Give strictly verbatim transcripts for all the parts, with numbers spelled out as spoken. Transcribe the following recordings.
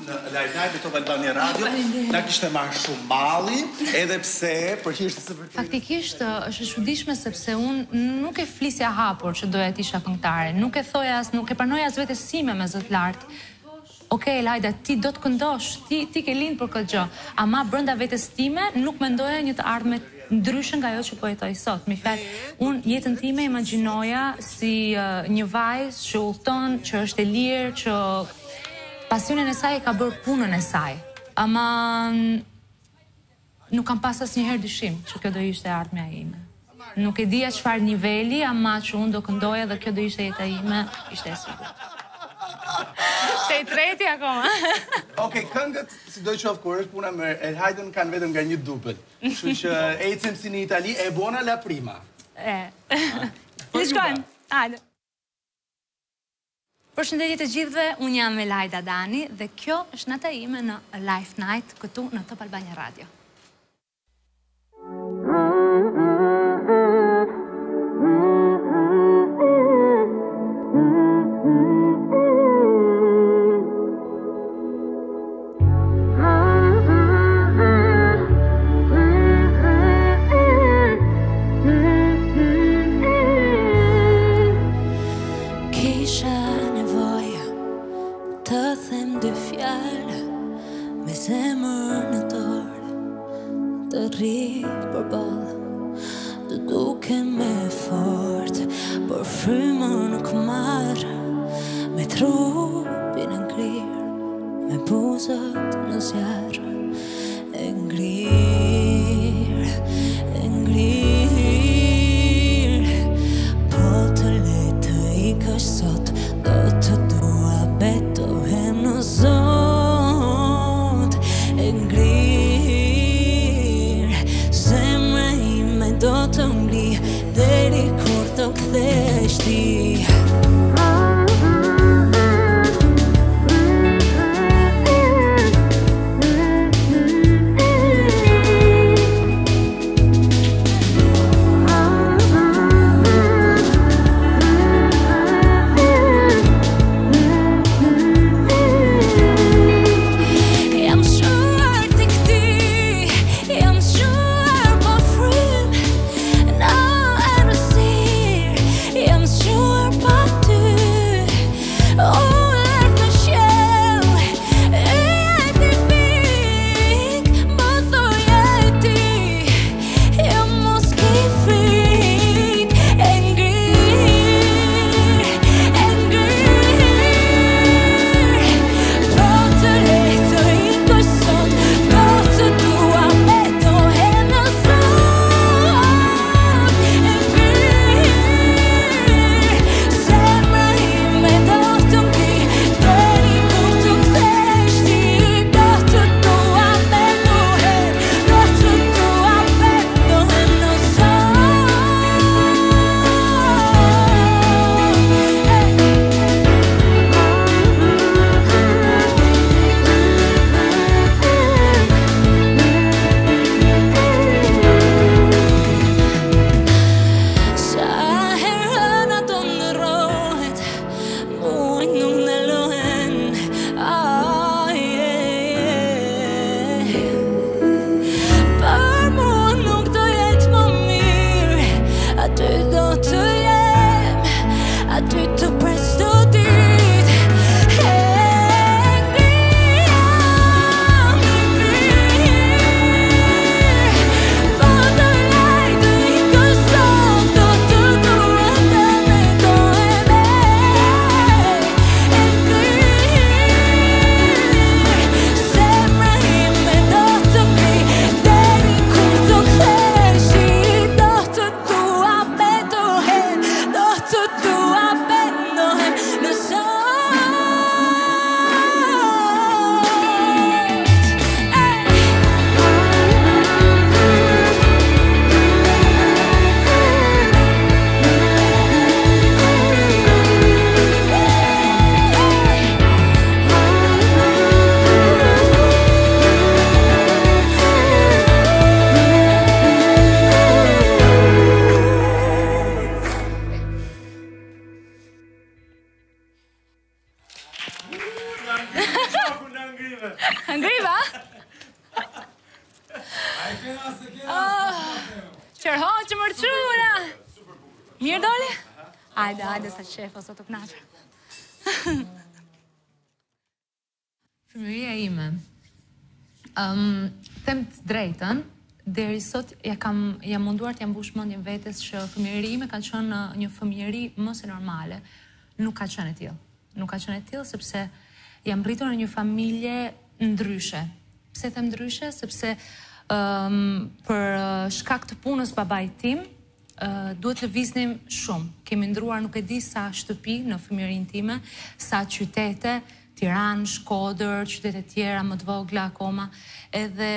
në Late Night në Top Albania Radio. Na kishte marrë shumë malli, edhe pse për hir të së vërtetë. Faktikisht është e çuditshme sepse unë nuk e flisja hapur që doja të isha këngëtare, nuk e thoja as, nuk e pranoja as vetes sime me zot lart. Okej, Lajda, ti do të këndosh, ti ti ke lind për këtë gjë, ama brenda vetes time nuk mendoja një të ardhme ndryshe nga ajo që po jetoj sot. Me fjalë, unë jetën time imagjinoja si uh, një vajzë që udhton, që është e lirë, që pasionin e saj e ka bërë punën e saj. Ama nuk kam pas asnjëherë dyshim që kjo do ishte ardhmja ime. Nuk e dija çfarë niveli, ama që unë do këndoja dhe kjo do ishte jeta ime, ishte e sigurt. Te i treti akoma. Okej, këngët, si do qoftë kur është puna me El Hajdën kanë vetëm nga një dupët. Kështu që ecim si në Itali, e buona la prima. E. Li shkojmë. Hajde. Përshëndetje të gjithëve, unë jam Lajda Dani dhe kjo është nata ime në Live Night këtu në Top Albania Radio. Sure, but do Qërho që mërquna! Mirë doli? Ajde, ajde, sa qefo, sa të knaqër. Fëmëria ime, um, them të drejtën, deri sot ja kam jam munduar të jam mbush mendjen vetes që fëmijëria ime ka qenë një fëmijëri më se normale. Nuk ka qenë e tillë. Nuk ka qenë e tillë sepse jam rritur në një familje ndryshe. Pse them ndryshe? Sepse um, për shkak të punës babait tim, uh, duhet të lëviznim shumë. Kemi ndruar nuk e di sa shtëpi në fëmijërinë time, sa qytete, Tiranë, Shkodër, qytete tjera më të vogla akoma, edhe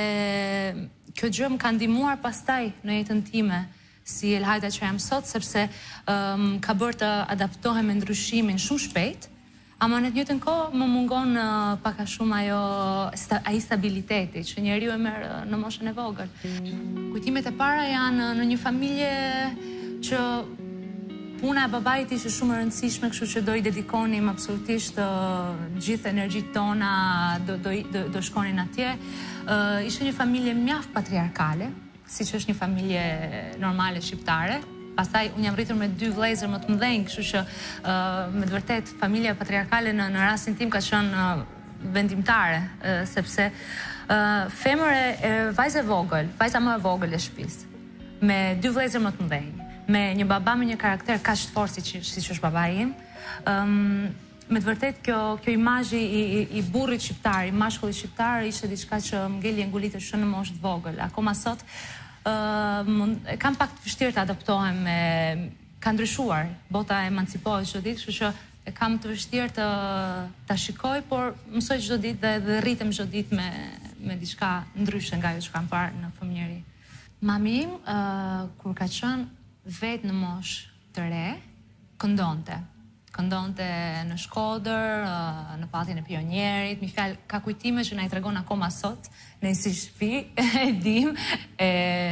kjo gjë më ka ndihmuar pastaj në jetën time si Elhajda që jam sot, sepse um, ka bërë të adaptohem me ndryshimin shumë shpejt, ama në të njëjtën kohë më mungon uh, pak a shumë ajo sta, ai stabiliteti që njeriu e merr uh, në moshën e vogël. Kujtimet e para janë në një familje që puna e babait ishte shumë e rëndësishme, kështu që do i dedikonim absolutisht uh, gjithë energjitë tona, do, do, do, do shkonin atje. Uh, ishte një familje mjaft patriarkale, siç është një familje normale shqiptare. Pastaj unë jam rritur me dy vëllezër më të mëdhenj, kështu që uh, me të vërtet familja patriarkale në, në rastin tim ka qenë uh, vendimtare, uh, sepse uh, femër e, e vajzë e vogël, vajza më e vogël e shtëpisë, me dy vëllezër më të mëdhenj, me një baba me një karakter kaq të fortë siç si që është babai im. Um, me të vërtet kjo kjo imazhi i, i, i burrit shqiptar, i mashkullit shqiptar ishte diçka që më ngeli e ngulitë shumë në moshë të vogël. Akoma sot uh, mund, kam pak të vështirë të adaptohem me ka ndryshuar, bota emancipohet çdo ditë, kështu që e kam të vështirë të ta shikoj, por mësoj çdo ditë dhe, dhe rritem çdo ditë me me diçka ndryshe nga ajo që kam parë në fëmijëri. Mami im uh, kur ka qenë vetë në moshë të re, këndonte. Këndonte në Shkodër, në patjen e Pionierit, mi fjalë ka kujtime që na i tregon akoma sot, në si shtëpi, e dim, e,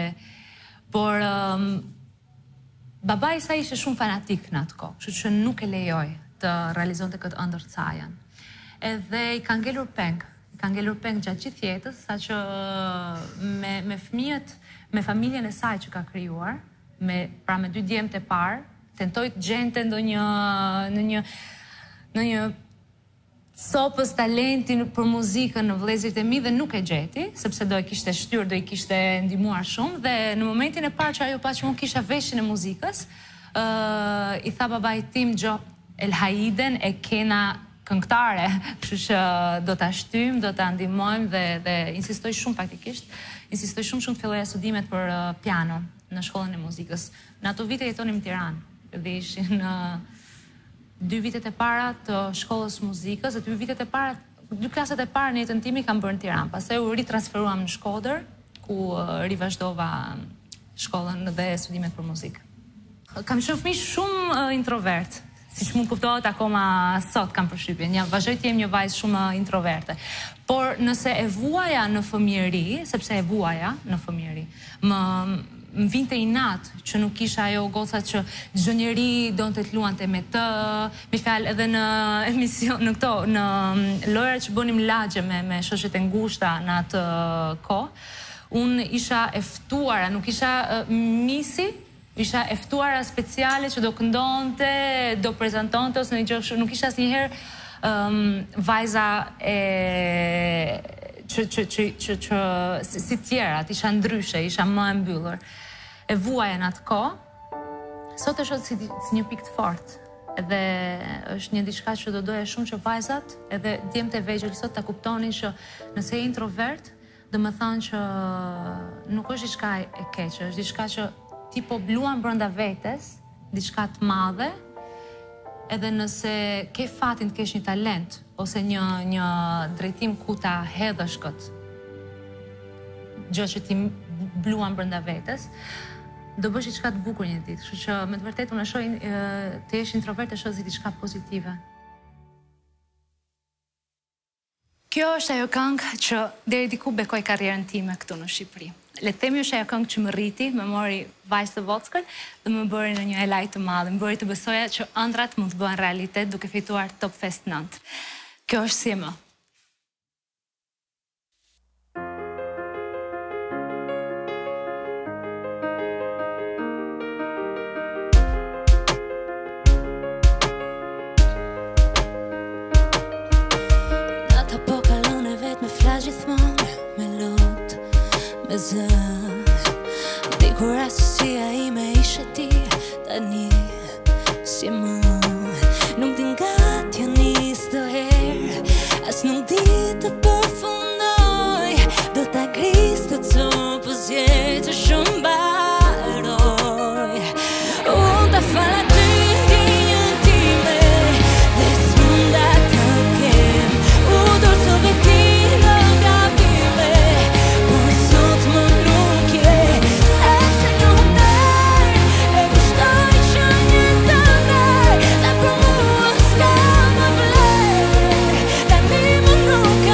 por um, babai i saj ishte shumë fanatik në atë kohë, kështu që nuk e lejoj të realizonte këtë ëndër të sajan. Edhe i ka ngelur peng, i ka ngelur peng gjatë gjithë jetës, saqë me, me fëmijët, me familjen e saj që ka krijuar, me pra me dy djemtë e parë, tentoi të gjente ndonjë në një në një sopës talenti për muzikën në vëllezërit e mi dhe nuk e gjeti, sepse do e kishte shtyr, do i kishte ndihmuar shumë dhe në momentin e parë që ajo pa që unë kisha veshin e muzikës, uh, i tha babait tim Gjo Elhaiden e kena këngëtare, kështu që do ta shtym, do ta ndihmojmë dhe dhe insistoj shumë faktikisht, insistoj shumë shumë të filloja studimet për uh, piano në shkollën e muzikës. Në ato vite jetonim në Tiranë dhe ishin uh, dy vitet e para të shkollës muzikës dhe dy vitet e para, dy klaset e para në jetën time kam bërë në Tiranë. Pastaj u ritransferuam në Shkodër, ku uh, rivazhdova shkollën dhe studimet për muzikë. Kam qenë fëmijë shumë uh, introvert, siç mund kuptohet akoma sot kam përshtypjen. Ja, vazhdoj të jem një vajzë shumë introverte. Por nëse e vuaja në fëmijëri, sepse e vuaja në fëmijëri, më më vinte inat që nuk kisha ajo goca që çdo njeri donte të luante me të, me fjalë edhe në emision, në këto, në lojrat që bënim lagje me me shoqet e ngushta në atë kohë, unë isha e ftuara, nuk isha uh, misi, isha e ftuara speciale që do këndonte, do prezantonte ose në gjë kështu, nuk isha asnjëherë um, vajza e që që që që që si, si tjerat, isha ndryshe, isha më e mbyllur. E vuaja në atë kohë, sot është si, si një pikë të fortë. Edhe është një diçka që do doja shumë që vajzat, edhe djemtë e vegjël sot ta kuptonin që nëse je introvert, do të thonë që nuk është diçka e keqe, është diçka që ti po bluan brenda vetes, diçka të madhe, edhe nëse ke fatin të kesh një talent, ose një, një drejtim ku ta hedhësh këtë gjë që ti bluan brenda vetes, do bësh diçka të bukur një ditë. Kështu që me të vërtetë unë e shoh të jesh introvert e shoh si diçka pozitive. Kjo është ajo këngë që deri diku bekoi karrierën time këtu në Shqipëri. Le të themi është ajo këngë që më rriti, më mori vajzë të vockël dhe më bëri në një elaj të madh, më bëri të besoja që ëndrat mund të bëhen realitet duke fituar Top Fest nënt. Kjo është si më. me zë. Dikur asësia ime ishe ti, tani si më. Nuk din gati nis do herë, as nuk di të përfundoj. Do ta gris të copës jetë shumë baroj. Unë ta fala ty ndjenjën time, dhe s'munda të kem. U dorësove ti në gabime, por sot më nuk je. Sepse një hunder e kushtoj që një të ndër, dhe për mua s'ka më vler, tani më nuk ka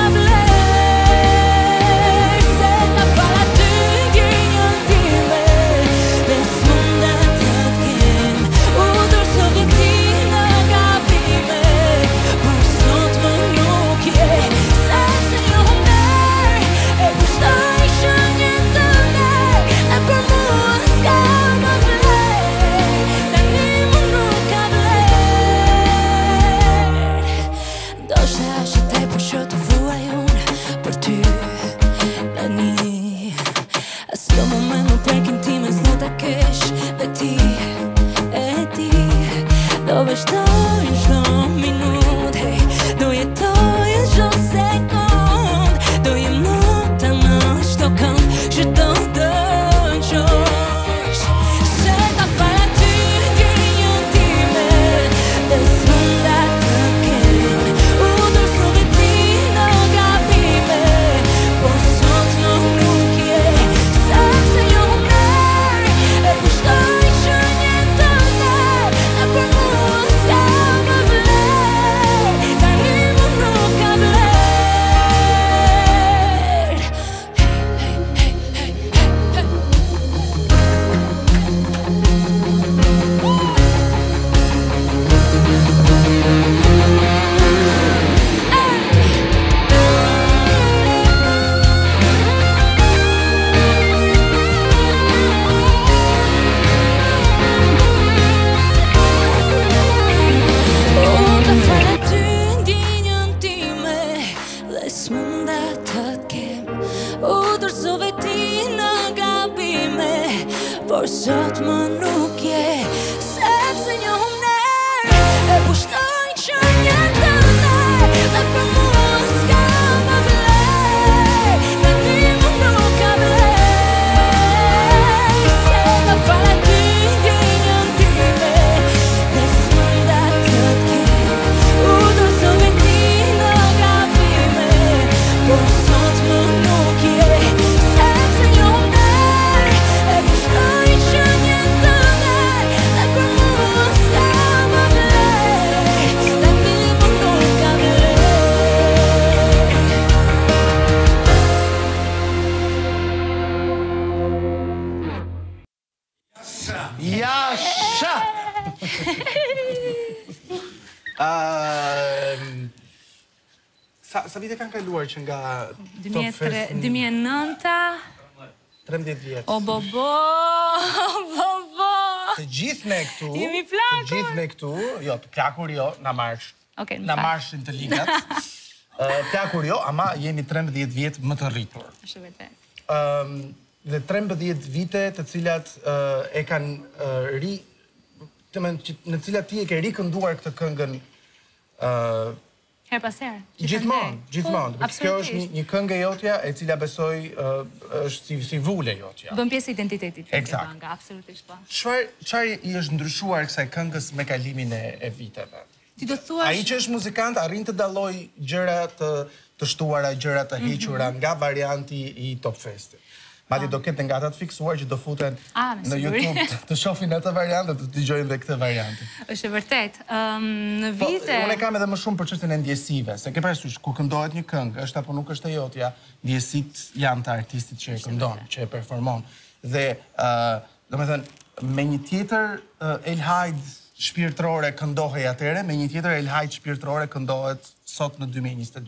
vler. Se ta fala ty ndjenjën time, dhe s'munda të kem. U dorësove ti në gabime, por sot më nuk je. Sepse një hunder e kushtoj që një të ndër, dhe për mua s'ka më vler, tani më nuk ka vler. Ndoshta është tepër që të vuaj unë për ty tani. Asnjë moment më prekin time s'do ta kesh, dhe ti e ti do vazhdoj çdo minutë, hey, do jetoj çdo sekond, do jem nuta në çdo këngë që do dëgjosh. Se ta fala ty ndjenjën time, dhe s'munda të kem. U dorësove ti në gabime, por sot më nuk je. Sepse një hunder e kushtoj që një të ndër, dhe për mua s'ka më vler, tani më nuk ka vler. Hey, hey, hey, hey, hey, Unë ta fala ty ndjenjën time, dhe s'munda të kem. U dorësove ti në gabime, por sot më nuk je. Sepse një hunder e kushtoj që një të ndër, dhe për mua s'ka më vler, tani më nuk ka vler. Se ta fala ty ndjenjën time, dhe s'munda të kem. U dorësove ti në gabime, por sot më nuk je. Sepse një hunder e kushtoj që një të ndër, dhe për mua s'ka më vler, tani më nuk ka vler. Jasha! Ehm, Sa sa vite kanë kaluar që nga Top Fest? dy mijë e nënta, trembëdhjetë vjet. o bo bo, o bo bo. Të gjithë ne këtu, Jemi plakur. të gjithë ne këtu, jo, të plakur jo, na marsh. Okej, më Na fal. marshin të ligat. Ë, plakur jo, ama jemi trembëdhjetë vjet më të rritur. Është vërtet. Ëm dhe trembëdhjetë vite të cilat ë, e kanë ë, ri, të men, që- në cilat ti e ke rikënduar këtë këngën ë Her pas herë. gjithmonë, gjithmonë. Po, Kjo është një, absolutisht. një këngë e jotja e cila besoj ë, është si si vule jotja. Bën pjesë e identitetit. tim, Eksakt. Nga absolutisht po. Çfarë çfarë i është ndryshuar kësaj këngës me kalimin e, e viteve? Ti do thuash Ai që është muzikant arrin të dalloj gjëra të të shtuara, gjëra të hequra nga varianti i Top Festit. Madje do ketë nga ata të fiksuar që do futen Ah, me në siguri. YouTube të, të shohin atë variant dhe të dëgjojnë edhe këtë variant. është e vërtet. Ëm në Po, vite unë e kam edhe më shumë për çështjen e ndjesive, se ke parasysh kur këndohet një këngë, është apo nuk është e jotja, ndjesitë janë të artistit që e këndon, që e performon. Dhe ë, domethënë, me një tjetër uh, elhajd shpirtërore këndohej atëre, me një tjetër elhajd shpirtërore këndohet sot në dy mijë e njëzet e dy.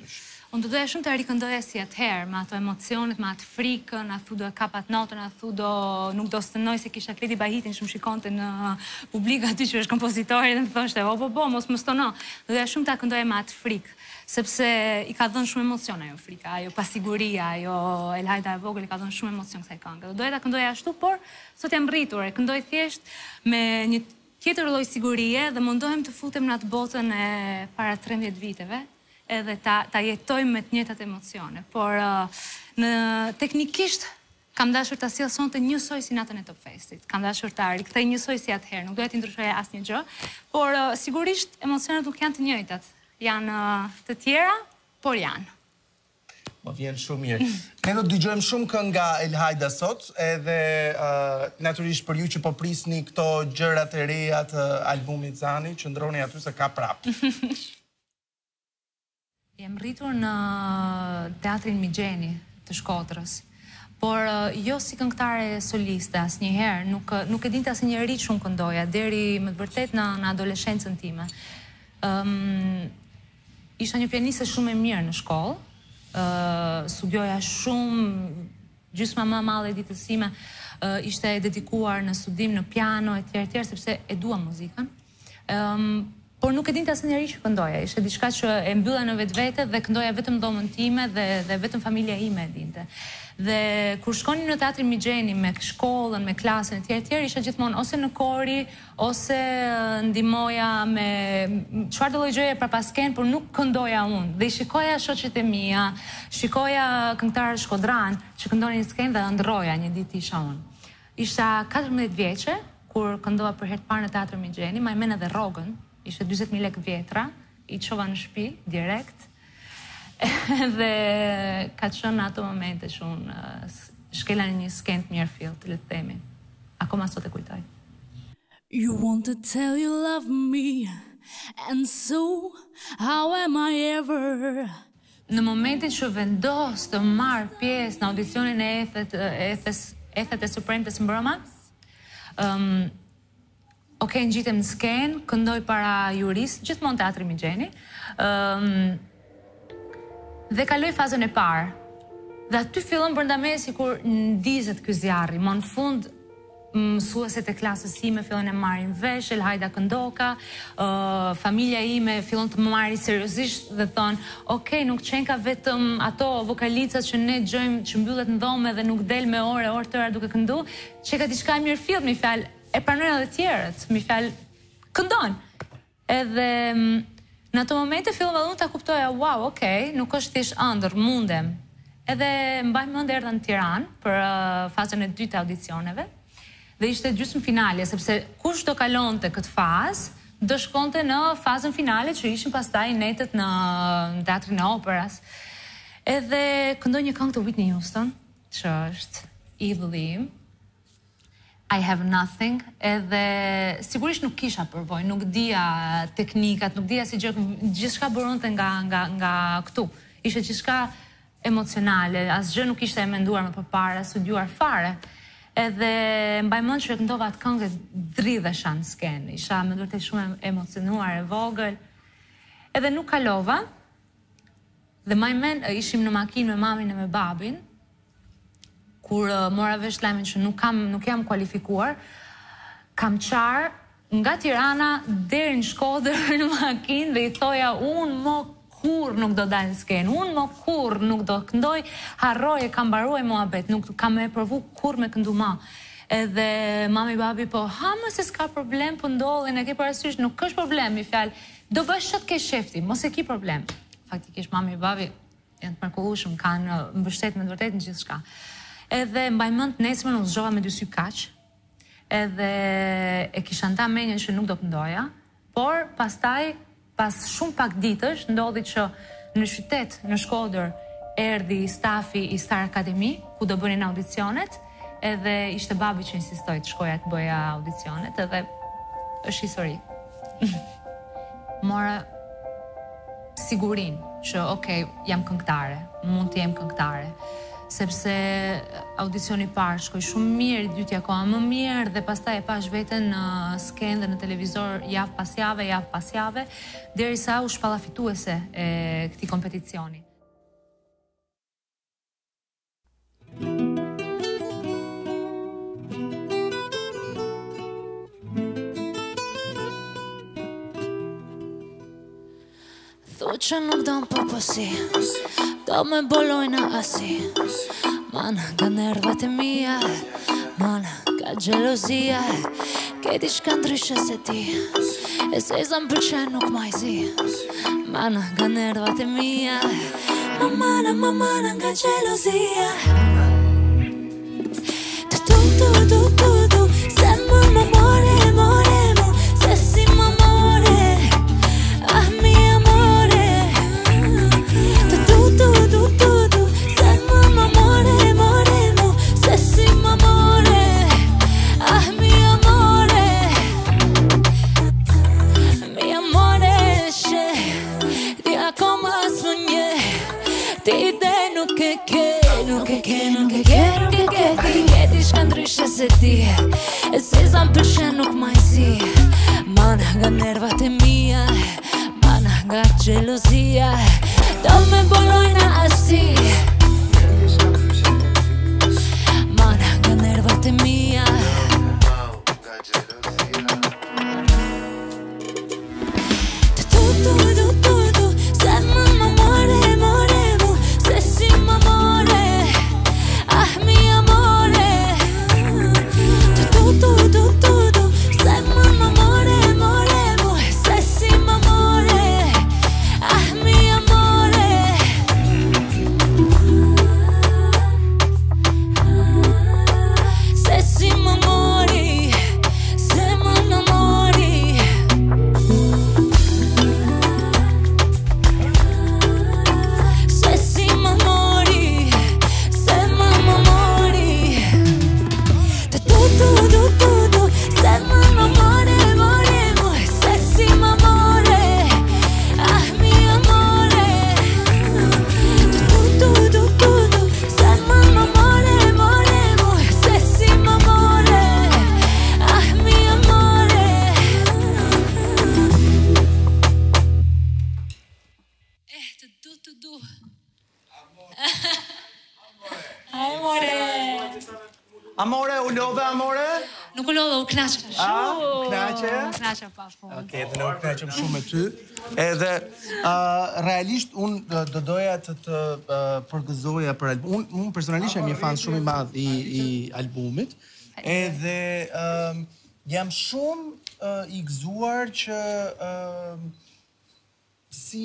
Unë do doja shumë të rikëndoja si atëherë, me ato emocionet, me atë frikën, a thu do e kapat notën, a thu do nuk do stënoj se kisha Kledi Bahitin shumë shikonte në publik aty që është kompozitori dhe më thoshte, o, po, po, mos më stono. Do doja shumë të këndoja me atë frikë, sepse i ka dhënë shumë emocion ajo frika, ajo pasiguria, ajo Elhajda e vogël i ka dhënë shumë emocion kësaj këngë. Do doja ta këndoja ashtu, por sot jam rritur, e këndoj thjesht me një tjetër lloj sigurie dhe mundohem të futem në atë botën e para trembëdhjetë viteve, edhe ta, ta jetojmë me të njëjtat emocione. Por uh, në teknikisht kam dashur ta sjell sonte njësoj si natën e Top Festit. Kam dashur ta rikthej njësoj si atëherë, nuk doja të ndryshoja asnjë gjë, por uh, sigurisht emocionet nuk janë të njëjtat. Janë uh, të tjera, por janë. Më vjen shumë mirë. Ne do të dëgjojmë shumë këngë nga Elhajda sot, edhe uh, natyrisht për ju që po prisni këto gjërat e reja të albumit Zani, qëndroni aty se ka prap. Jem rritur në Teatrin Migjeni të Shkodrës, por jo si këngëtare soliste asnjëherë, nuk nuk e dinte asnjëri shumë këndoja deri më të vërtet në në adoleshencën time. Ëm um, isha një pianiste shumë e mirë në shkollë, uh, studioja shumë, gjysma më e madhe e ditës sime uh, ishte e dedikuar në studim në piano etj etj sepse e dua muzikën. Ëm um, Por nuk e dinte asnjëri që këndoja, ishte diçka që e mbylla në vetvete dhe këndoja vetëm dhomën time dhe dhe vetëm familja ime e dinte. Dhe kur shkonim në Teatrin Migjeni me shkollën, me klasën etj etj, isha gjithmonë ose në kori, ose ndihmoja me çfarë do lloj gjëje prapasken, por nuk këndoja unë. Dhe i shikoja shoqet e mia, shikoja këngëtarë shkodran që këndonin në skenë dhe ëndrroja një ditë isha unë. Isha katërmbëdhjetë vjeçe kur këndova për herë të parë në Teatrin Migjeni, ma men edhe rrogën. Ishte dyzet mijë lekë vjetra, i çova në shtëpi direkt. Dhe ka qenë ato momente që unë shkela në një skenë mirë fill, të le të themi. Akoma sot e kujtoj. You want to tell you love me, and so how am I ever? Në momentin që vendos të marr pjesë në audicionin e Ethet e Ethet e Supremtes mbrëma, um, ok, ngjitem në skenë, këndoj para jurist, gjithmonë Teatri Migjeni, um, dhe kaloj fazën e parë. Dhe aty fillon brenda me sikur ndizet ky zjarri, më në fund mësueset e klasës ime fillon e marrin vesh, Elhajda këndoka, uh, familja ime fillon të më marri seriozisht dhe thonë, ok, nuk qenë ka vetëm ato vokalicat që ne gjojmë që mbyllet në dhome dhe nuk del me ore, orë tëra duke këndu, që ka diçka mirë fill, mi fjalë, e pranojnë edhe tjerët, mi fjalë, këndon. Edhe në ato momente fillon edhe unë ta kuptoja, wow, okay, nuk është thjesht ëndër, mundem. Edhe mbaj mend erdha në Tiranë për uh, fazën e dytë të audicioneve. Dhe ishte gjysmë finale, sepse kush do kalonte këtë fazë, do shkonte në fazën finale që ishin pastaj netët në, në Teatrin e Operës. Edhe këndoj një këngë të Whitney Houston, që është idolli im. I have nothing, edhe sigurisht nuk kisha përvojë, nuk dija teknikat, nuk dija si gjë, gjithçka bëronte nga nga nga këtu. Ishte gjithçka emocionale, asgjë nuk ishte e menduar më përpara, studiuar fare. Edhe mbaj mend që këndova atë këngë dridhesha në skenë. Isha me vërtet shumë emocionuar, e vogël. Edhe nuk kalova. Dhe mbaj mend ishim në makinë me mamin e me babin, kur uh, mora vesh lajmin që nuk kam nuk jam kualifikuar, kam qarë nga Tirana deri në Shkodër në makinë dhe i thoja unë më kur nuk do dalë në skenë, unë më kur nuk do këndoj, harroj e kam mbaruar muhabet, nuk kam e provu kur me këndu ma. Edhe mami babi po, ha më se s'ka problem, po ndodhin, e ke parasysh, nuk është problem, i fjalë, do bësh çat ke shefti, mos e ki problem. Faktikisht mami babi janë të mrekullueshëm, kanë mbështet me të vërtetë në gjithçka. Edhe mbaj mend nesërmën u zgjova me dy sy kaq. Edhe e kisha nda menjen që nuk do këndoja, por pastaj pas shumë pak ditësh ndodhi që në qytet, në Shkodër, erdhi stafi i Star Academy, ku do bënin audicionet, edhe ishte babi që insistoi të shkoja të bëja audicionet, edhe është histori. Mora sigurin që okay, jam këngëtare, mund të jem këngëtare. Sepse audicioni i parë shkoi shumë mirë, dytja koha më mirë dhe pastaj e pash veten në skenë dhe në televizor javë pas jave, javë pas jave, derisa u shpalla fituese e këtij kompeticioni. Thu që nuk do më përposi, do me bolojna asi. Mana nga nervat e mija, mana nga gjelozia. Keti shka ndryshe se ti, e se za më pëlqen nuk ma i zi. Mana nga nervat e mija, ma mana, ma mana nga gjelozia. Tu tu tu tu tu tu, se më më more, more mu, se si më more, ah mi amore. Tu tu tu tu tu tu, se më më more, more mu, se si më more, ah mi amore. Mi amore, she, ti akoma sonje, ti ide nuk e ke, nuk e ke, nuk e ke, nuk e ke, ti keti shka ndryshe se ti, e se za më pëlqen nuk ma i zi. Mana nga nervat e mija, mana nga gjelozia, do me bolojna asi. Mana nga nervat e mija, tu tu tu tu tu, se më më more, more mu, se si më more, ah mi amore. Tu tu tu tu tu, se më më more, more mu, se si më more, ah mi amore. Se si më mori, se më më mori. Se si më mori, se më më mori. Tu tu tu tu tu tu, se më më more, more mu, se si më more, ah mi amore. Tu tu tu tu tu, se më më more, more mu, se si më more, ah mi amore. Eh, të du, të du. Amore. Amore, u lodhe, amore? Nuk u lodhe, u knaqe shumë. A, u knaqe? U knaqe pa fund. Okej, dhe ne u knaqem shumë me ty. Edhe, uh, realisht, unë do doja të të uh, përgëzoja për album. Unë un personalisht jam një fan shumë i madh i, i albumit. Edhe um, jam shumë uh, i gëzuar që uh, si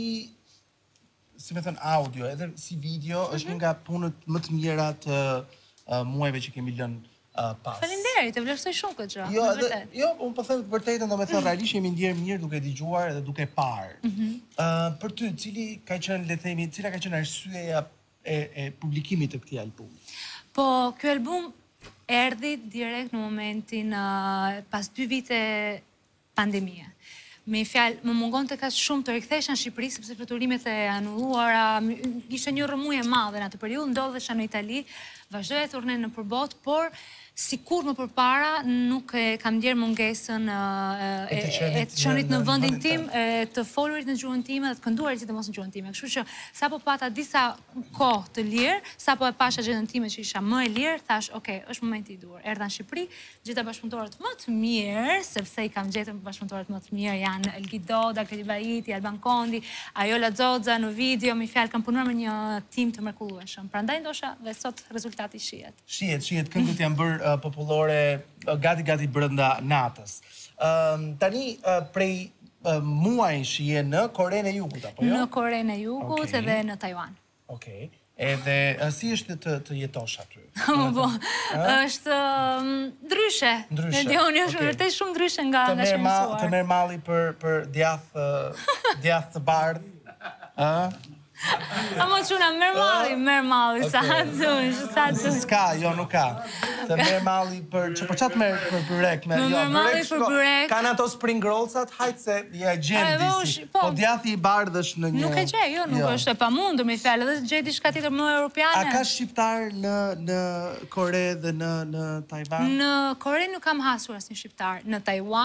si me thënë audio, edhe si video, është një nga punët më të mira të uh, muajve që kemi lënë uh, pas. Faleminderit, e vlerësoj shumë këtë gjë. Jo, me dhe, vërtet. jo, unë po them të vërtetën, domethënë realisht jemi ndjerë mirë duke dëgjuar edhe duke parë. uh, për ty, cili ka qenë, le të themi, cila ka qenë arsyeja e, e publikimit të këtij albumi? Po, ky album erdhi direkt në momentin uh, pas dy vite pandemie. Me fjalë, më mungon të ka shumë të rikthesha në Shqipëri, sepse fluturimet e anulluara, ishte një rrëmuj e madhe në atë periudhë, ndodhesha në Itali, vazhdoja turnen në përbot, por sikur më përpara nuk e kam ndjerë mungesën uh, e, e të qenit në vendin tim, e, të folurit në gjuhën time dhe të kënduarit sidomos në gjuhën time. Kështu që sapo pata disa kohë të lirë, sapo e pasha agjendën time që isha më e lirë, thash, ok, është momenti i duhur. Erdha në Shqipëri, gjeta bashkëpunëtorët më të mirë, sepse i kam gjetën bashkëpunëtorët më të mirë, janë Elgi Doda, Kleti Baiti, Alban Kondi, Ajola Xoxa në video, me fjalë kam punuar me një tim të mrekullueshëm. Prandaj ndosha dhe sot rezultati shihet. Shihet, shihet, këngët janë bërë uh, popullore gati-gati brenda natës. Um, tani, uh, prej uh, muajsh je në Korenë e Jugut, apo jo? Në Korenë e Jugut Okej. edhe në Taiwan. Okej. Edhe uh, si është të, të jetosh aty? Po, është um, ndryshe. Ndryshe, Ne Dioni është okej. vërtet shumë ndryshe nga Të nga që merr ma, të mësuar. merr malli për për djath uh, djath të bardh. Ë? A mo çuna, merr malli, merr malli, sa dush, sa dush. S'ka, jo nuk ka. Të merr malli për që për çat merr për byrek me Më jo. merr malli byrek, për shko, byrek. Kanë ato spring rollsat, hajt se ja E, gjen po, disi. shi- po. Po djathi i bardh është në një. Nuk e gjej, jo, nuk është e pamundur me fjalë, edhe gjej diçka tjetër më A europiane. ka shqiptar në në Kore dhe në në Taiwan? Në Kore nuk kam hasur asnjë shqiptar. Në Taiwan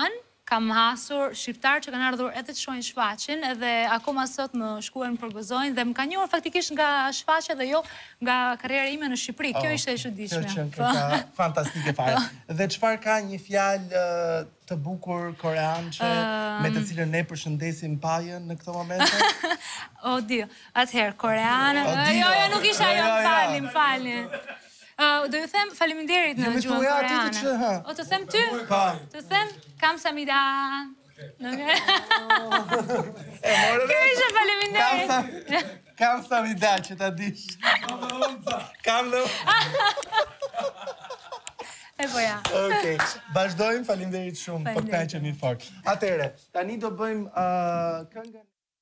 kam hasur shqiptar që kanë ardhur edhe të shohin Shfaqin, edhe akoma sot më shkuan më përgëzojnë dhe më ka njohur faktikisht nga Shfaqja dhe jo nga karriera ime në Shqipëri. Kjo ishte e çuditshme. Kjo që ka fantastike fare. Dhe çfarë ka një fjalë të bukur korean që me të cilën ne përshëndesim pajën në këto momente? O dio, atëherë koreane. Jo, jo, nuk isha ajo, falni, falni. Do ju them faleminderit në gjuhën koreane. O të them ty? Të them kamsahamnida. Kjo ishe faleminderit. Kamsahamnida që ta dish. Kam dhe... E po ja. Okej, vazhdojmë, faleminderit shumë, po kënaqemi fort. Atëre, tani do bëjmë këngën.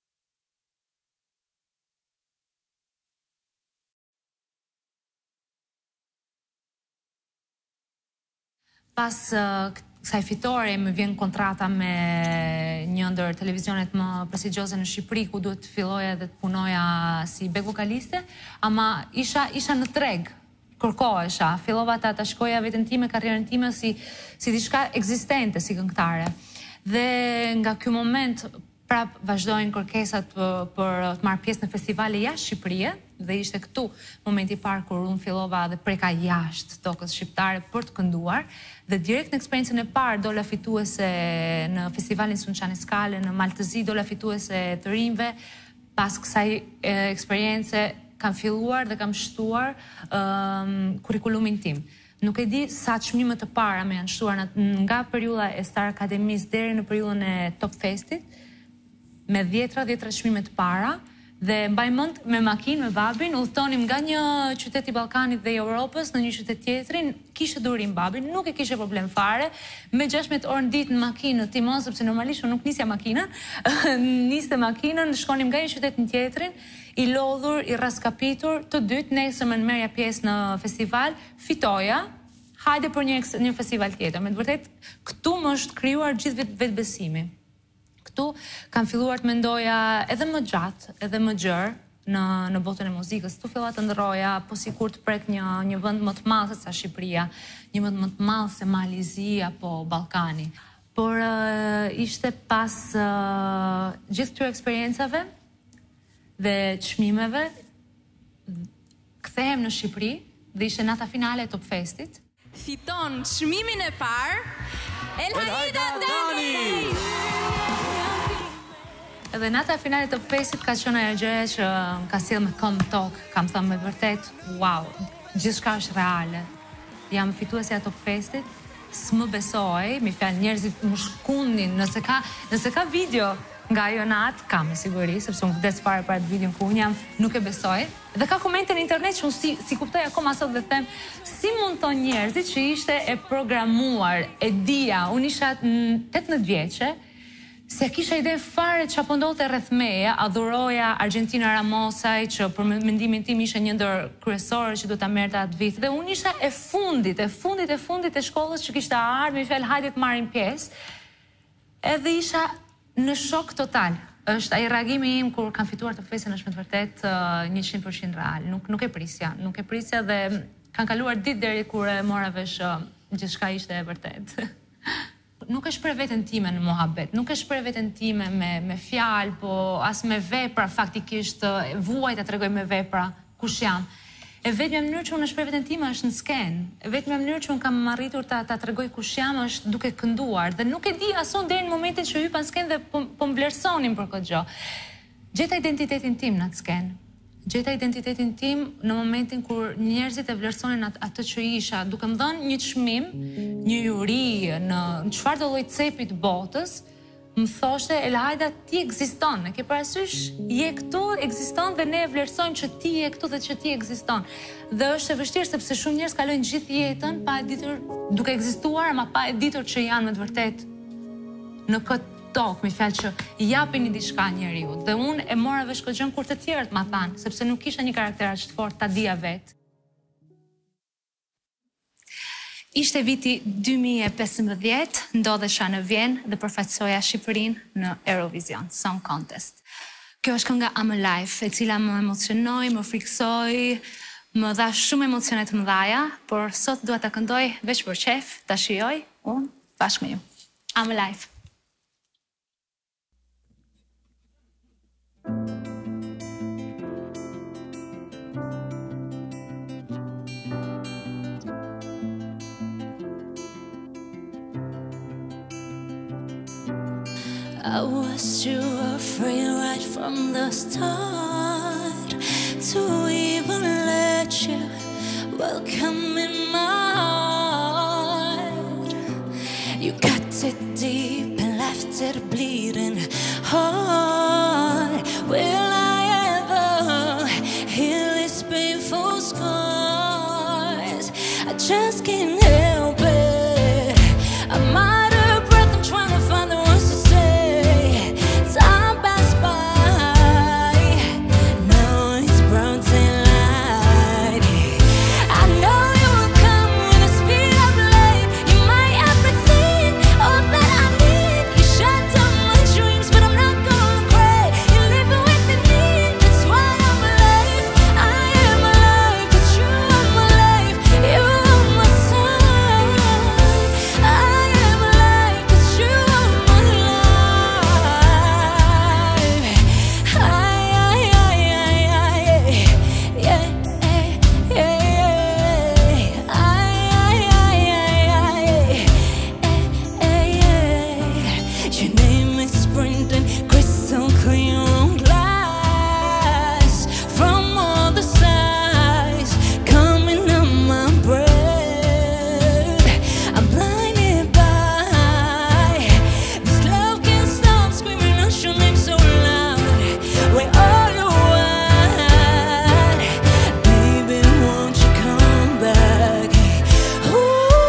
Pas kësaj fitore më vjen kontrata me një ndër televizionet më prestigjioze në Shqipëri, ku duhet të filloja dhe të punoja si back vokaliste, ama isha isha në treg, kërkohesha, fillova ta ta shkoja veten time, karrierën time si si diçka ekzistente si këngëtare. Dhe nga ky moment prap vazhdojnë kërkesat për, për të marrë pjesë në festivale jashtë Shqipërisë, dhe ishte këtu momenti i parë kur unë fillova dhe preka jashtë tokës shqiptare për të kënduar, dhe direkt në eksperiencën e parë dola fituese në festivalin Sunçani Skale në Maltëzi, dola fituese të rinjve. Pas kësaj eksperiencë kam filluar dhe kam shtuar um, kurrikulumin tim. Nuk e di sa çmime të para më janë shtuar nga periudha e Star Akademisë deri në periudhën e Top Festit, me dhjetra dhjetra çmime të para, dhe mbaj mend me makinë me babin udhtonim nga një qytet i Ballkanit dhe i Europës në një qytet tjetrin, kishte durim babin, nuk e kishte problem fare, me gjashtëdhjetë orë në ditë në makinë në Timon, sepse normalisht unë nuk nisja makinën, niste makinën, shkonim nga një qytet në tjetrin, i lodhur, i raskapitur, të dytë nesër më merrja pjesë në festival, fitoja, hajde për një, një festival tjetër. Me të vërtet, këtu më është krijuar gjithë vetbesimi. Këtu kam filluar të mendoja edhe më gjatë, edhe më gjerë në në botën e muzikës. Tu fillova të ndroja, po sikur të prek një një vend më të madh se sa Shqipëria, një vend më të madh se Malizia apo Ballkani. Por uh, ishte pas uh, gjithë këtyre eksperiencave dhe çmimeve, kthehem në Shqipëri dhe ishte nata finale e Top Festit. Fiton çmimin e parë Elhaida Dani. Edhe nata finale të Festit ka qenë ajo gjëja që më ka sjellë me këmbë tokë, kam thënë me vërtet, wow, gjithçka është reale. Jam fituesja e Top Festit, s'më besoj, mi fjalë njerëzit më shkundin, nëse ka, nëse ka video nga ajo natë, ka me siguri, sepse unë vdes fare për atë videon ku unë jam, nuk e besoj. Dhe ka komente në internet që unë si, si kuptoj akoma sot dhe them, si mund thonë njerëzit që ishte e programuar, e dia, unë isha tetëmbëdhjetë vjeçe, se kisha ide fare që apo ndodhte rreth meje, adhuroja Argentina Ramosaj, që për mendimin tim ishte një ndër kryesorët që do ta merrte atë vit. Dhe unë isha e fundit, e fundit, e fundit e shkollës që kishte ardhur, me fjalë hajde të marrim pjesë. Edhe isha në shok total. Është ai reagimi im kur kam fituar Top Festin, është me të vërtet njëqind përqind real. Nuk nuk e prisja, nuk e prisja dhe kanë kaluar ditë deri kur e mora vesh gjithçka ishte e vërtet. Nuk e shpreh veten time në mohabet, nuk e shpreh veten time me me fjalë, po as me vepra, faktikisht vuaj ta tregoj me vepra kush jam. E vetmja mënyrë që unë e shpreh veten time është në skenë. E vetmja mënyrë që unë kam arritur ta ta tregoj kush jam është duke kënduar, dhe nuk e di asun deri në momentin që hypa në skenë dhe po, po mblerësonin për këtë gjë. Gjeta identitetin tim në atë skenë. Gjeta identitetin tim në momentin kur njerëzit e vlerësonin at atë që isha, duke më dhënë një çmim, një juri në çfarë do lloj cepi të botës, më thoshte Elhaida, ti ekziston, e ke parasysh, je këtu, ekziston dhe ne e vlerësojmë që ti je këtu dhe që ti ekziston. Dhe është e vështirë sepse shumë njerëz kalojnë gjithë jetën pa e ditur, duke ekzistuar, ama pa e ditur që janë me të vërtet në këtë tokë, me fjalë që japin një diçka njeriu. Dhe unë e mora vesh këtë gjën kur të tjerët ma thanë, sepse nuk kisha një karakter aq të fortë ta dija vetë. Ishte viti dy mijë e pesëmbëdhjetë, ndodhesha në Vjenë dhe përfaqësoja Shqipërinë në Eurovision Song Contest. Kjo është kënga I'm Alive, e cila më emocionoi, më friksoi, më dha shumë emocione të mëdha, por sot dua ta këndoj veç për qef, ta shijoj unë bashkë me ju. I'm Alive. I was too afraid right from the start to even let you welcome in my heart. You cut it deep and left it bleeding hard. Will I ever heal these painful scars? I just can't help it. I'm out of breath and trying to find the words to say. Time passed by, now it's broad daylight. I know you will come with the speed of light. You're my everything, all that I need. You shut down my dreams, but I'm not gonna cry. You're living within me, that's why I'm alive. I am alive, 'cause you are my life. You are my sun. I am alive, 'cause you are my life. I, I, I, I, yeah, yeah, yeah, yeah. I, I, I, I, yeah. Your name is Brendan, crystal clear on glass. From all the sides, coming on my breath. I'm blinded by this love can't stop screaming out your name so loud. Where are you at? Baby, won't you come back? Ooh,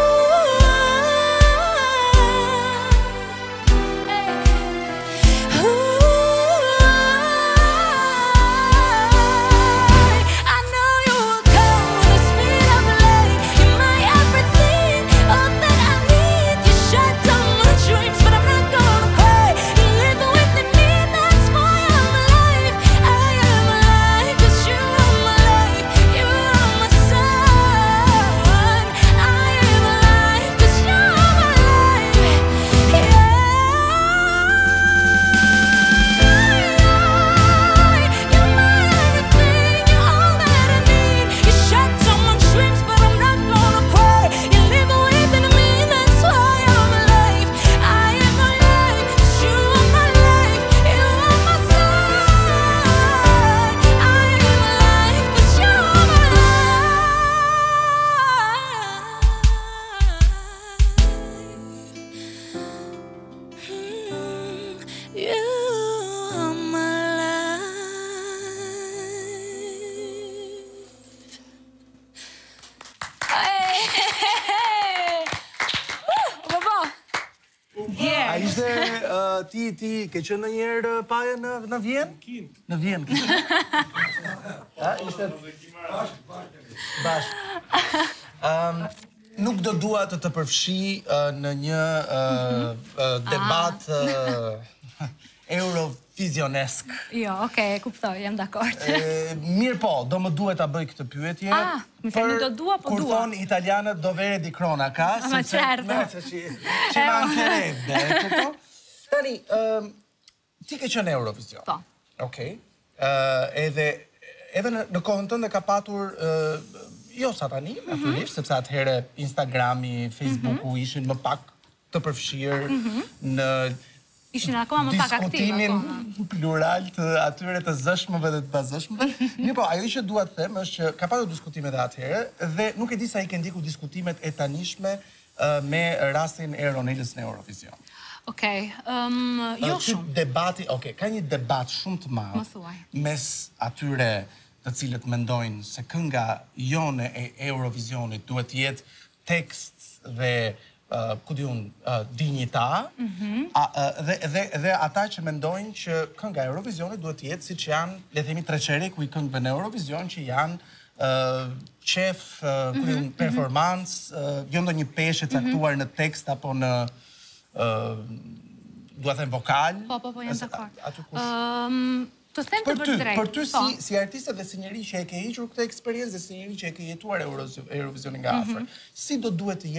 I know you will come with the speed of light. You're my everything, all that I need. You shut down my dreams, but I'm not gonna cry. You're living within me, that's why I'm alive. I am alive, 'cause you are my life. You are my sun. I am alive, 'cause you are my life. Yeah. You're my everything, you're all that I need. You shut down my dreams, but I'm not gonna cry. You're living within me, that's why I'm alive. I am alive, 'cause you are my life. You are my sun. I am alive, 'cause you are my life. You are my life. A ishte uh, ti ti ke qenë ndonjëherë uh, paje në në Vjenë? Në Vjenë. A ishte bashkë. Um, nuk do dua të të përfshi uh, në një uh, uh, debat uh, eurovizionesk. Jo, okay, e kuptoj, jam dakord. E, Mirë po, do më duhet ta bëj këtë pyetje. Ah, më thënë do dua, po kur dua. Kur thonë italianët do vere di cronaca, Ma certo. me se ci ci mancherebbe, kupton? Tani, um, ti ke qenë në Eurovision. Po. Okej. Uh, edhe edhe në, në kohën tënde ka patur uh, jo sa tani, Mhm. natyrisht, sepse atëherë Instagrami, Facebooku ishin më pak të përfshirë në Ishin akoma më pak aktive diskutimin akoma. plural të atyre të zëshmëve dhe të pazëshmëve. Mirë po, ajo që dua të them është që ka patur diskutime dhe atëherë dhe nuk e di sa i ke ndiku diskutimet e tanishme uh, me rastin e Ronelës në Eurovision. Okej, um, jo Ky shumë. debati, okay, ka një debat shumë të madh Më thuaj. mes atyre të cilët mendojnë se kënga jone e Eurovisionit duhet të jetë tekst dhe uh, ku diun uh, dinjita, a, uh, dhe, dhe, dhe ata që mendojnë që kënga e Eurovisionit duhet të jetë siç janë, le të themi, treçeriku i këngëve në Eurovision që janë uh, qef, uh, ku diun, performance, uh, jo ndonjë peshë caktuar në tekst apo në uh, dua të them vokal. Po, po, po, jam Ese- dakord. aty kush- Um, të them të Për ty, vërtetë. për ty po. si, si artiste dhe si njeri që e ke hiqur këtë eksperiencë dhe si njeri që e ke jetuar Eurovision- Eurovisionin nga afër, si do duhet të jetë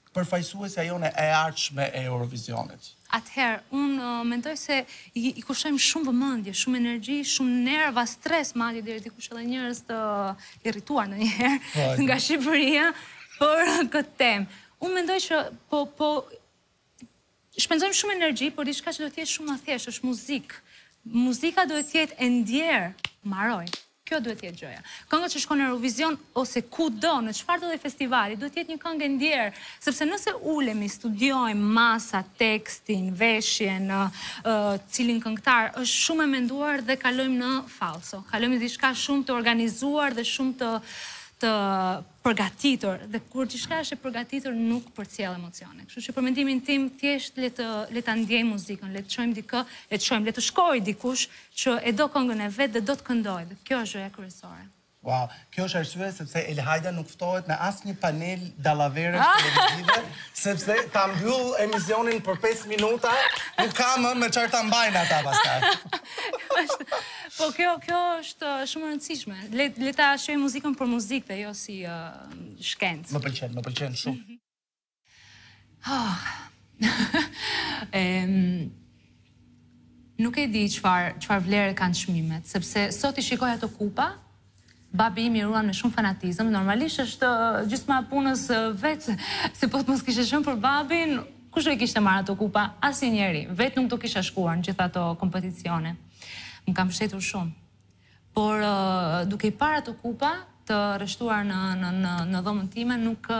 përfaqësuesja jone e ardhshme e Eurovisionit? Atëherë, unë uh, mendoj se i, i kushtojmë shumë vëmendje, shumë energji, shumë nerva, stres, madje deri dikush edhe njerëz të uh, irrituar ndonjëherë nga Shqipëria për këtë temë. Unë mendoj që po po shpenzojmë shumë energji, por diçka që do të jetë shumë më thjeshtë, është muzikë. Muzika duhet të jetë e ndjerë, mbaroj. Kjo duhet të jetë gjëja. Këngët që shkon në Eurovision ose kudo në çfarë do dhe festivali, duhet të jetë një këngë e ndjerë, sepse nëse ulemi, studiojmë masa, tekstin, veshjen, uh, cilin këngëtar, është shumë e menduar dhe kalojmë në falso. Kalojmë në diçka shumë të organizuar dhe shumë të të përgatitur, dhe kur diçka është e përgatitur nuk përcjell emocione. Kështu që për mendimin tim thjesht le të le ta ndjejmë muzikën, le të çojmë dikë, le të çojmë, le të shkojë dikush që e do këngën e vet dhe do të këndojë. Dhe kjo është gjëja kryesore. Wow, kjo është arsye sepse Elhajda nuk ftohet në asnjë panel dallaveresh televizive, sepse ta mbyll emisionin për pesë minuta, nuk ka më me çfarë ta mbajnë ata pastaj. Po kjo kjo është shumë e rëndësishme. Le le ta shohim muzikën për muzikë dhe jo si uh, shkencë. Më pëlqen, më pëlqen shumë. Ah. em, nuk e di çfarë çfarë vlere kanë çmimet, sepse sot i shikoj ato kupa. Babi im i ruan me shumë fanatizëm, normalisht është gjysma punës vetë, se po të mos kishe shumë për babin, kush do i kishte marrë ato kupa? Asnjëri, vetë nuk do kisha shkuar në gjitha ato kompeticione. Më kam shëtur shumë. Por duke i parë ato kupa të rreshtuar në në në, në dhomën time, nuk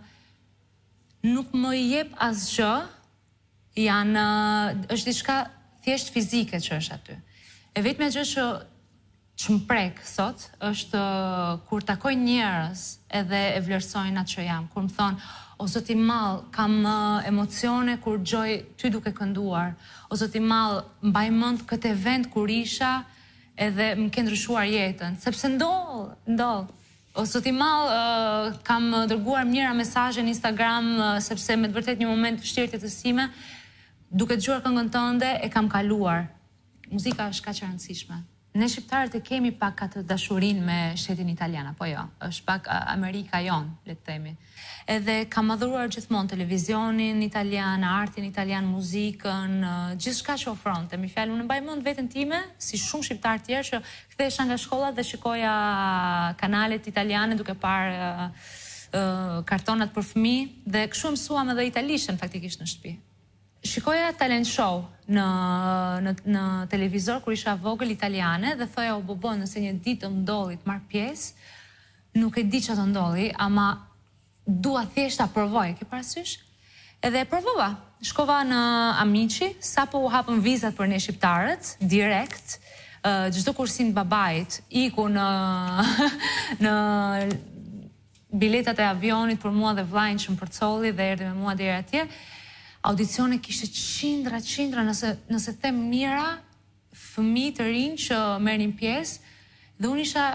nuk më jep asgjë, janë është diçka thjesht fizike që është aty. E vetmja gjë që që më prek sot, është kur takoj njerëz edhe e vlerësojnë atë që jam, kur më thonë, o zoti mall, kam emocione kur gjoj ty duke kënduar, o zoti mall, mbaj mend këtë event kur isha edhe më ke ndryshuar jetën, sepse ndoll, ndoll. O zoti mall, uh, kam dërguar mjera mesazhe në Instagram, uh, sepse me të vërtet një moment vështirë të tësime, duke dëgjuar këngën tënde e kam kaluar. Muzika është kaq e rëndësishme. Ne shqiptarët e kemi pak atë dashurinë me shtetin italian, apo jo? Është pak Amerika jon, le të themi. Edhe kam adhuruar gjithmonë televizionin italian, artin italian, muzikën, gjithçka që ofronte. Me fjalë, unë mbaj mend veten time, si shumë shqiptar tjerë që kthehesha nga shkolla dhe shikoja kanalet italiane duke parë uh, uh, kartonat për fëmijë dhe kështu mësuam edhe italishën faktikisht në shtëpi. Shikoja talent show në, në, në televizor kur isha vogël italiane dhe thoja o bobo nëse një ditë të ndolli të marr pjesë, nuk e di që të ndolli, ama dua thjesht ta provoj, ke parasysh? Edhe e provova. Shkova në Amici, sapo u hapën vizat për ne shqiptarët, direkt, uh, çdo kursim të babait, iku në në biletat e avionit për mua dhe vllajin që më përcolli dhe erdhi me mua deri atje. Audicione kishte qindra, qindra, nëse, nëse them mira, fëmijë të rinj që merrnin pjesë, dhe unë isha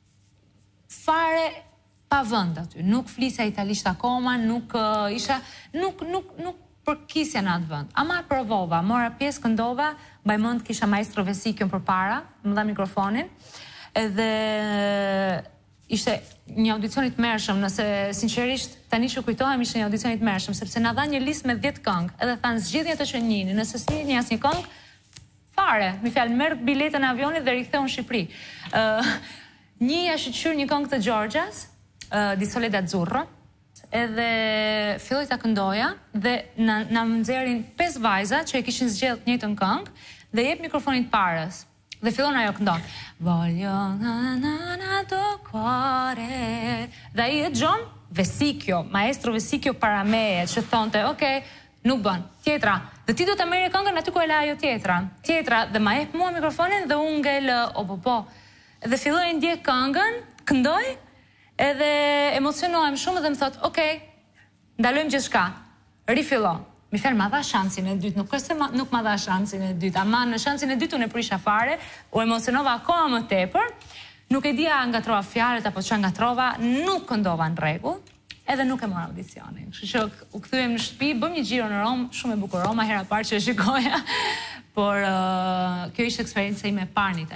fare pa vend aty. Nuk flisja italisht akoma, nuk uh, isha, nuk, nuk, nuk përkisja në atë vend. Ama provova, mora pjesë, këndova, mbaj mend kisha maestro Vesikjon përpara, më dha mikrofonin, edhe ishte një audicionit mërshëm, nëse sinqerisht tani që kujtohem ishte një audicionit mërshëm, sepse na dha një listë me dhjetë këngë, edhe thanë zgjidhni atë që njini, nëse s'njini asnjë këngë, fare, mi fjalë merr biletën e avionit dhe riktheu në Shqipëri. Uh, Njëja shqyr një këngë të Gjorgjas, uh, Di Soledad Azzurro, edhe filloi ta këndoja dhe na, na nxjerrin pesë vajza që e kishin zgjedhur të njëjtën këngë dhe jep mikrofonin parës. Dhe fillon ajo këndon. Voglio na na na to cuore. Dhe ai e John Vesikjo, maestro Vesikjo para meje, që thonte, ok, nuk bën. Tjetra. Dhe ti do ta merrje këngën aty ku e la ajo tjetra. Tjetra dhe ma jep mua mikrofonin dhe unë ngel o po po. Dhe filloi ndjek këngën, këndoj, edhe emocionohem shumë dhe më thot, ok, ndalojmë gjithçka. Rifillo. Mi fjalë, ma dha shansin e dytë, nuk është se ma, nuk ma dha shansin e dytë, ama në shansin e dytë unë e prisha fare, u emocionova akoma më tepër, nuk e dia ngatrova fjalët apo çfarë ngatrova, nuk këndova në rregull, edhe nuk e mora audicionin. Kështu që u kthyem në shtëpi, bëm një xhiro në Rom, shumë e bukur Roma, hera parë që e shikoja, por uh, kjo ishte eksperjenca ime e parë në Itali.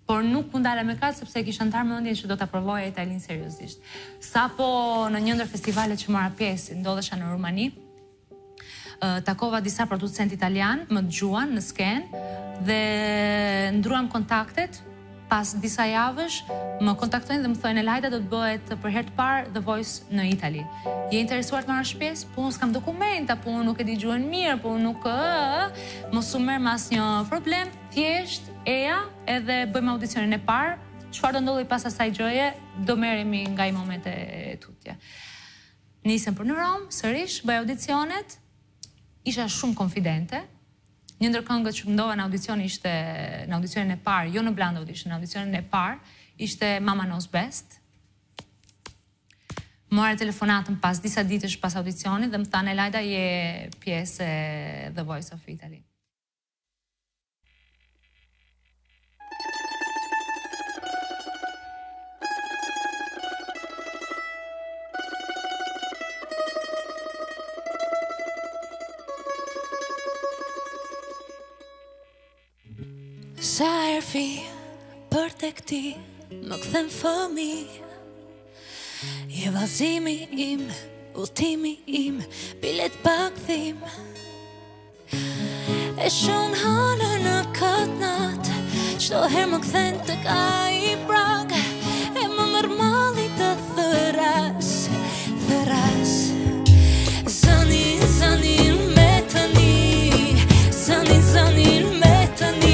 por nuk u ndala me katë sepse kisha ndarë mendjen që do ta provoja Italin seriozisht. Sapo në një ndër festivalet që mora pjesë, ndodhesha në Rumani, takova disa producent italian, më dëgjuan në skenë dhe ndruam kontaktet. Pas disa javësh më kontaktojnë dhe më thonë Elajda do të bëhet për herë të parë The Voice në Itali. Je interesuar të marrësh pjesë? Po unë s'kam dokumenta, po unë nuk e di gjuhën mirë, po unë nuk ë, mos u merr me asnjë problem, thjesht eja edhe bëjmë audicionin e parë. Çfarë do ndodhi pas asaj gjëje, do merremi nga i momente e tutje. Nisem për në Rom, sërish, bëj audicionet, isha shumë konfidente. Një ndër këngët që ndova në audicion ishte në audicionin e parë, jo në Blind Audition, në audicionin e parë, ishte Mama Knows Best. Mora telefonatën pas disa ditësh pas audicionit dhe më thanë Elajda je pjesë e The Voice of Italy. Sa erfi për te këti më kthen fëmi, je vazimi im, udhtimi im, bilet pa kthim. E shon hanër në këtë natë, çdo herë më kthen tek ai prag, e më merr malli të thëras, thëras. Zani, zani me tani, zani, zani me tani.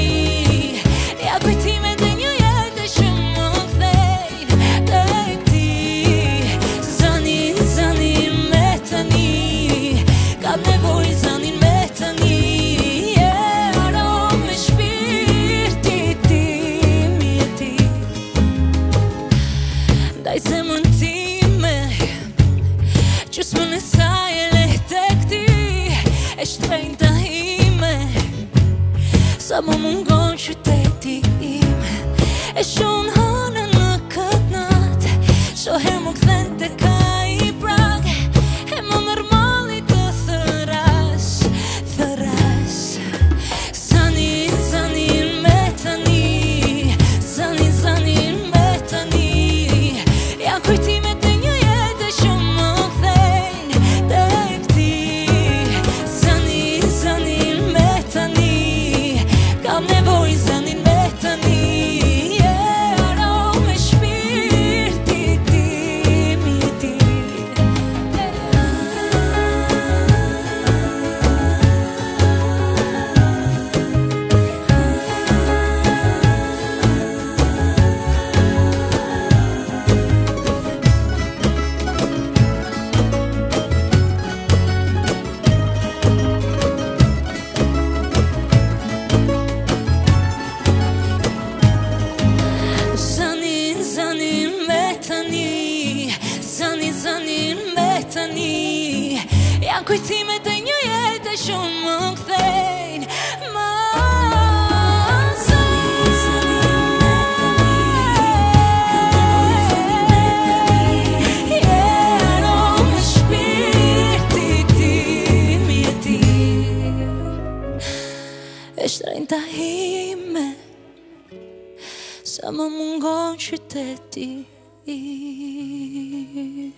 Sa më mungon qyteti im, e shon hanën në këtë natë, çdo herë më kthen tek ai prag, e më merr malli të thëras, thëras. Zani, zani me tani, zani, zani me tani, janë kujtimet e një jete që më kthejnë tek ti. Zani, zani me tani, kam nevoj zanin me tani, e aro me shpirti tim i ti. Zanin, zanin me tani, zanin, zanin me tani, janë kujtimet e një jete që më kthejnë më. Zanin, zanin me tani, je aro me shpirti tim i ti. E shtrenjta ime, sa më mungon qyteti im.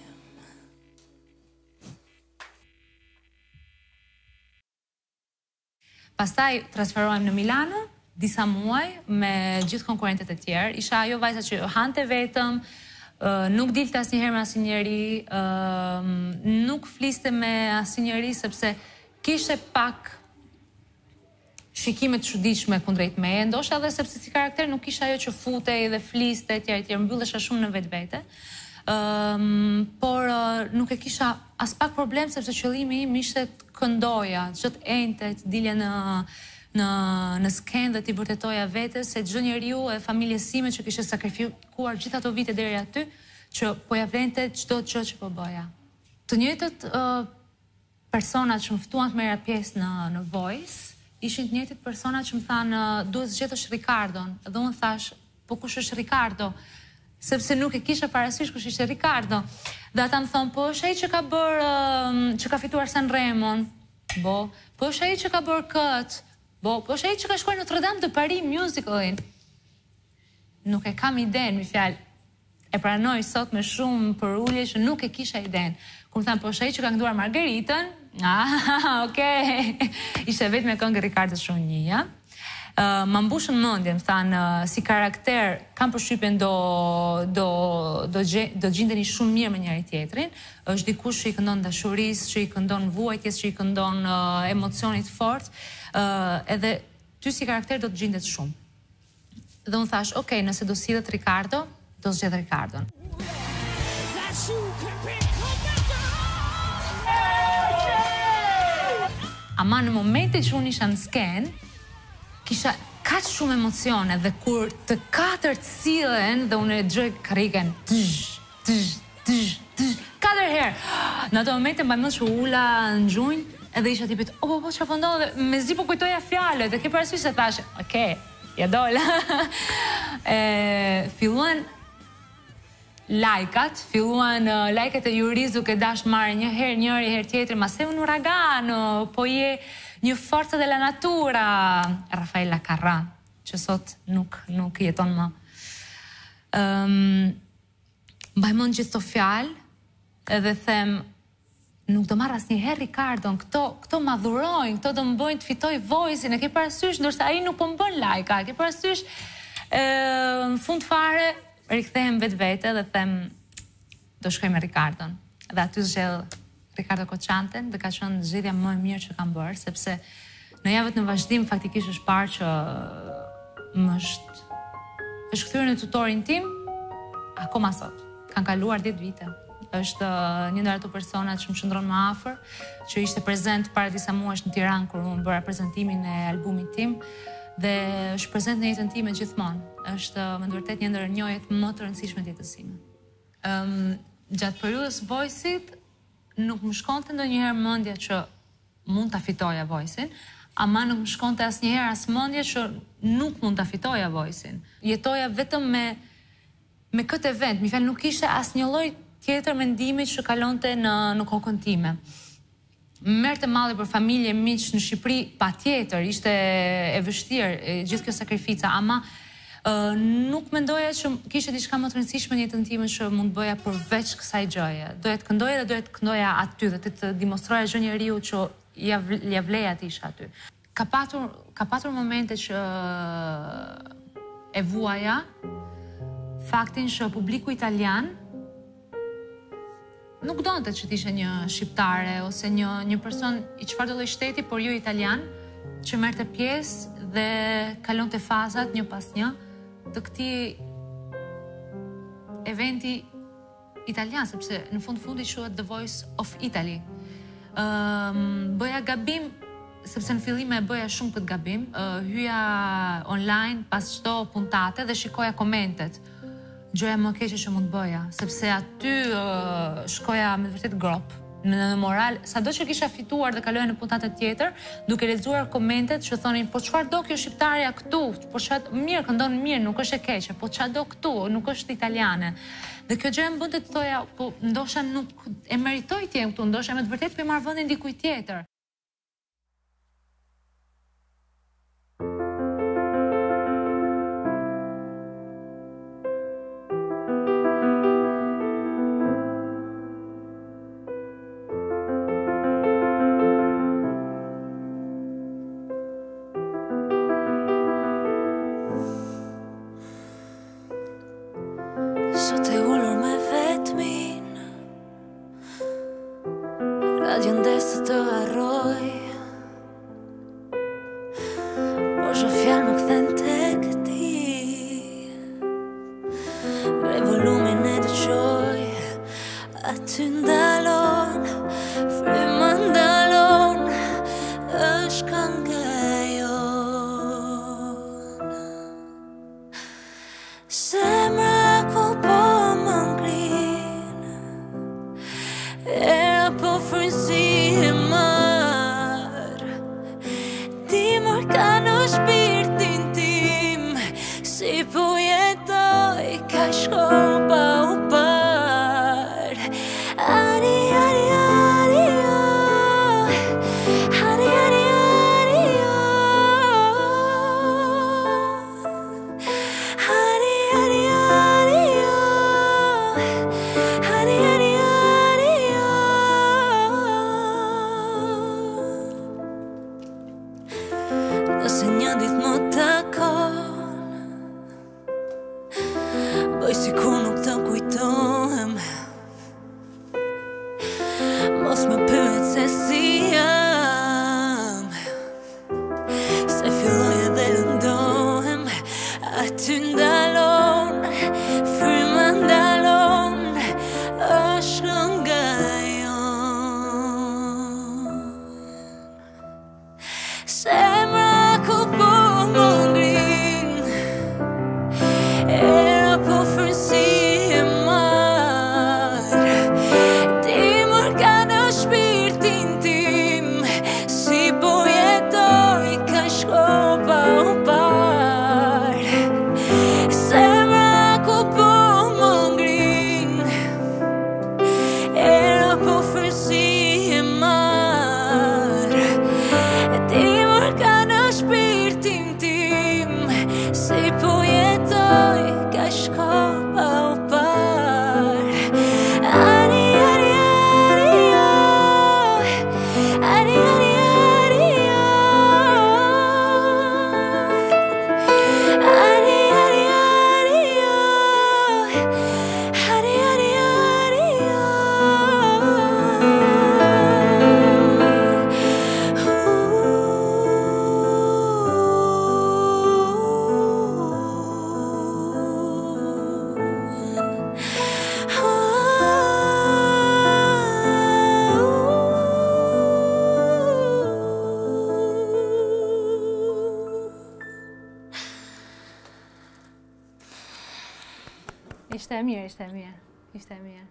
Pastaj transferohem në Milano, disa muaj, me gjithë konkurrentet e tjerë. Isha ajo vajza që hante vetëm, nuk dilte asnjëherë me asnjëri, nuk fliste me asnjëri sepse kishte pak shikime të çuditshme kundrejt meje, ndoshta edhe sepse si karakter nuk isha ajo që futej dhe fliste etj etj, mbyllesha shumë në vetvete. Um, por uh, nuk e kisha as pak problem sepse qëllimi im ishte të këndoja, çdo të enjte, të dilja në në në skenë dhe t'i vërtetoja vetes se çdo njeriu e familjes sime që kishte sakrifikuar gjithë ato vite deri aty, që po ja vlente çdo gjë që po bëja. Të njëjtët uh, personat që më ftuan të merra pjesë në në Voice ishin të njëjtit persona që më thanë duhet zgjedhësh Ricardon, dhe unë thash, po kush është Ricardo? Sepse nuk e kisha parasysh kush ishte Ricardo. Dhe ata më thonë, po është ai që ka bërë, që ka fituar Sanremon, bo, po është ai që ka bërë këtë, bo, po është ai që ka shkuar në Notre Dame de Paris musicalin. nuk e kam iden, mi fjalë, e pranoj sot me shumë për ullje që nuk e kisha iden. Kur më thanë, po shej që ka kënduar Margeritën, ah, okej, ishte vetë me këngë Ricardo Shonjia. Uh, më mbushën mendjen, më thanë, uh, si karakter, kam përshtypjen do do do, gje, do gjindeni shumë mirë me njëri tjetrin. Është dikush që i këndon dashurisë, që i këndon vuajtjes, që i këndon uh, emocionit fort, uh, edhe ty si karakter do të gjendet shumë. Dhe unë thash, ok, nëse do sillet Ricardo, do zgjedh Ricardon. Ama në momentin që unë isha në sken, kisha kaq shumë emocione dhe kur të katërt sillen dhe unë e dëgjoj karriken, tëzh, tëzh, tëzh, tëzh, katër herë. Në ato momente mbaj mend që ula në gjunjë edhe isha tipit, o, po, po, çfarë po ndodh? Mezi po kujtoja fjalët, e ke parasysh se thash, okay, ja dola. e filluan lajkat, filluan uh, lajket e Juris duke dash marrë një herë njëri, herë tjetër, ma sei un uragano, po je një forza della natura, Rafaela Carrà, që sot nuk, nuk jeton më. Um, mbaj mend gjithë të fjalë, edhe them, nuk do marr asnjëherë Ricardon, këto, këto ma dhurojnë, këto do më bëjnë të fitoj Voice-in, e ke parasysh, ndërsa ai nuk po më bën lajka, e ke parasysh, e, në fund fare, rikthehem vetë vete dhe them, do shkoj me Ricardon. Dhe aty zgjedh Ricardo Coccianten, dhe ka qenë zgjedhja më e mirë që kam bërë, sepse në javët në vazhdim faktikisht është parë që më është është kthyer në tutorin tim akoma sot. Kanë kaluar dhjetë vite. Është një ndër ato persona që më qëndron më afër, që ishte prezent para disa muajsh në Tiranë kur unë bëra prezantimin e albumit tim dhe është prezent në jetën time gjithmonë. Është me të vërtetë një ndër njohjet më të rëndësishme të jetës sime. Ëm um, gjatë periudhës Voice-it nuk më shkonte ndonjëherë mendja që mund ta fitoja Voice-in, ama nuk më shkonte asnjëherë as mendja që nuk mund ta fitoja Voice-in. Jetoja vetëm me me këtë event, mi fal nuk ishte asnjë lloj tjetër mendimi që kalonte në në kokën time. Merrte malli për familje, miq në Shqipëri, patjetër, ishte e vështirë gjithë kjo sakrifica, ama uh, nuk mendoja që kishte diçka më të rëndësishme në jetën time që mund bëja përveç kësaj gjëje. Doja të këndoja dhe doja të këndoja aty dhe të, të demonstroja çdo njeriu që ja, ja vleja të isha aty. Ka patur ka patur momente që e vuaja faktin që publiku italian nuk donte që t'ishe një shqiptare ose një, një person i çfarë do lloj shteti, por jo italian, që merrte pjesë dhe kalonte fazat një pas një të këtij eventi italian, sepse në fund fundi quhet The Voice of Italy. Um, bëja gabim, sepse në fillim e bëja shumë këtë gabim, uh, hyja online pas çdo puntate dhe shikoja komentet. Gjëja më e keqe që mund bëja, sepse aty uh, shkoja me vërtet grop, në moral, sado që kisha fituar dhe kaloja në puntate tjetër, duke lexuar komentet që thonin, po çfarë do kjo shqiptarja këtu? Po çfarë mirë, këndon mirë, nuk është e keqe, po çfarë do këtu? Nuk është italiane. Dhe kjo gjë më bënte të thoja, po ndoshta nuk e meritoj të jem këtu, ndoshta me të vërtet po i marr vendin dikujt tjetër. Sot e ullur me vetmin, radion des të të harroj. se një ditë më takon, bëj si kur nuk të kujtohem, mos më pyet se si jam, se filloj edhe lëndohem, aty ndalon, fryma ndalon, është nga jon. Semra ku po më ngrin, era po fërsi e marr, ti mërka në shpirtin tim, si po jetoj ka shkopa u par. Semra ku po më ngrin, era po fërsi e marr, ti mërka në shpirtin tim, si po jetoj ka shkopa u par. Ari, ari, ari, jo. Ari, ari, ari, jo. Ari, ari, ari, jo. Ari, ari, ari, jo. Ishte e mirë, ishte e mirë, ishte e mirë.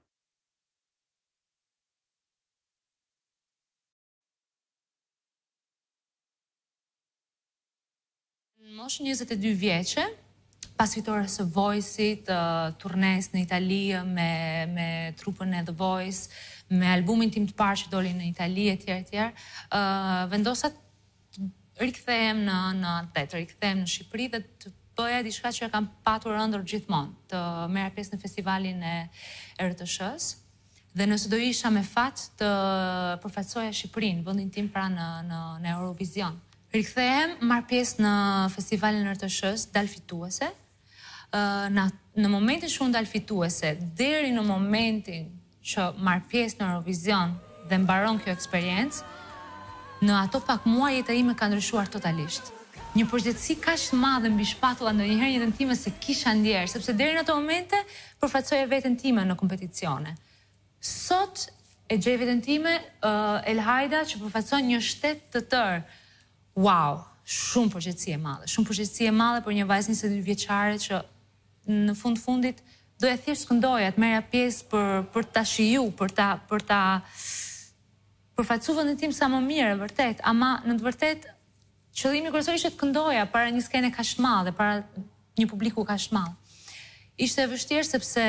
Në moshën njëzet e dy vjeqe, pas fitores së Voice-it, uh, turnes në Itali me, me trupën e The Voice, me albumin tim të parë që doli në Itali e tjerë e tjerë, uh, vendosa të rikthehem në, në atet, rikthehem në Shqipëri dhe të bëja diçka që e kam patur ëndër gjithmonë, të merra pjesë në festivalin e R T Sh-s, dhe nëse do isha me fat të përfaqësoja Shqipërinë, vendin tim pra në, në, në Eurovision. Rikthehem, marr pjesë në festivalin R T Sh-s, dal fituese. Në, në momentin që unë dal fituese, deri në momentin që marr pjesë në Eurovision dhe mbaron kjo eksperiencë, në ato pak muaj jeta ime ka ndryshuar totalisht. Një përgjithësi kaq të madhe mbi shpatulla ndonjëherë në jetën time se kisha ndjerë, sepse deri në ato momente përfaqësoja veten time në kompeticione. Sot e gjej veten time uh, Elhajda që përfaqëson një shtet të tërë. Wow, shumë përgjithësi e madhe, shumë përgjithësi e madhe për një vajzë njëzet e dy vjeçare që në fund fundit doja thjesht këndoja, të merja pjesë për për ta shiju, për ta për ta përfaqësuar vendin tim sa më mirë, vërtet, ama në të vërtetë qëllimi kryesor ishte të këndoja para një skene kaq të madhe, para një publiku kaq të madh. Ishte e vështirë sepse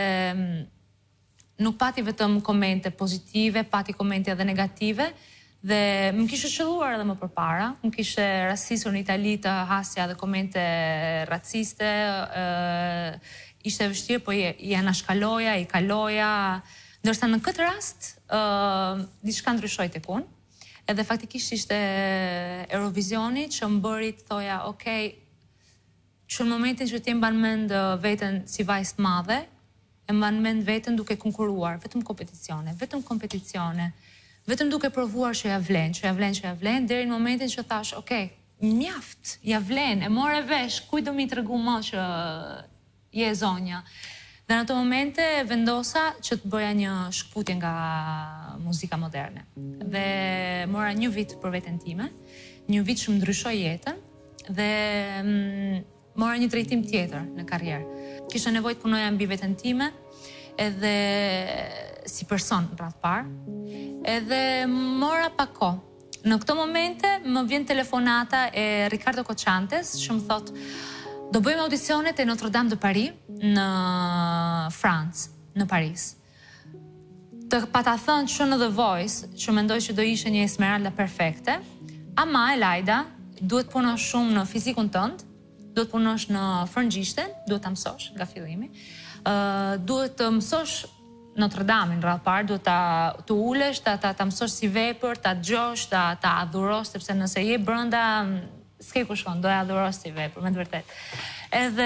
nuk pati vetëm komente pozitive, pati komente edhe negative, dhe më kishte qelluar edhe më përpara, më kishte rastisur në Itali të hasja dhe komente raciste, uh, ishte e vështirë, po i anashkaloja, i kaloja, ndërsa në këtë rast, uh, diçka ndryshoi tek unë. Edhe faktikisht ishte Eurovisioni që më bëri të thoja, okej, që në momentin që ti mban mend veten si vajzë të madhe, e mban mend veten duke konkuruar, vetëm kompeticione, vetëm kompeticione, vetëm duke provuar që ja vlen, që ja vlen, që ja vlen, deri në momentin që thash, okej, mjaft, ja vlen, e more vesh, kuj do mi tregu më që je zonja. Dhe në ato momente vendosa që të bëja një shkputje nga muzika moderne. Dhe mora një vit për veten time, një vit që më ndryshoi jetën, dhe mm, mora një drejtim tjetër në karrierë. Kisha nevojë të punoja mbi veten time, edhe si person rreth parë, edhe mora pak kohë. Në këto momente më vjen telefonata e Ricardo Cochantes që më thot, do bëjmë audicionet e Notre Dame de Paris në Francë, në Paris. Të pata thënë që në The Voice, që mendoj që do ishe një Esmeralda perfekte, ama Elajda duhet punosh shumë në fizikun tënd, duhet punosh në frëngjishten, duhet ta mësosh nga fillimi, uh, duhet të mësosh Notre Dame-in rrallë parë, duhet ta të ulesh, ta, ta, ta mësosh si vepër, ta dëgjosh, ta, ta adhurosh, sepse nëse je brenda s'ke ku shkon, doja adhuros si vepër, me të vërtet. Edhe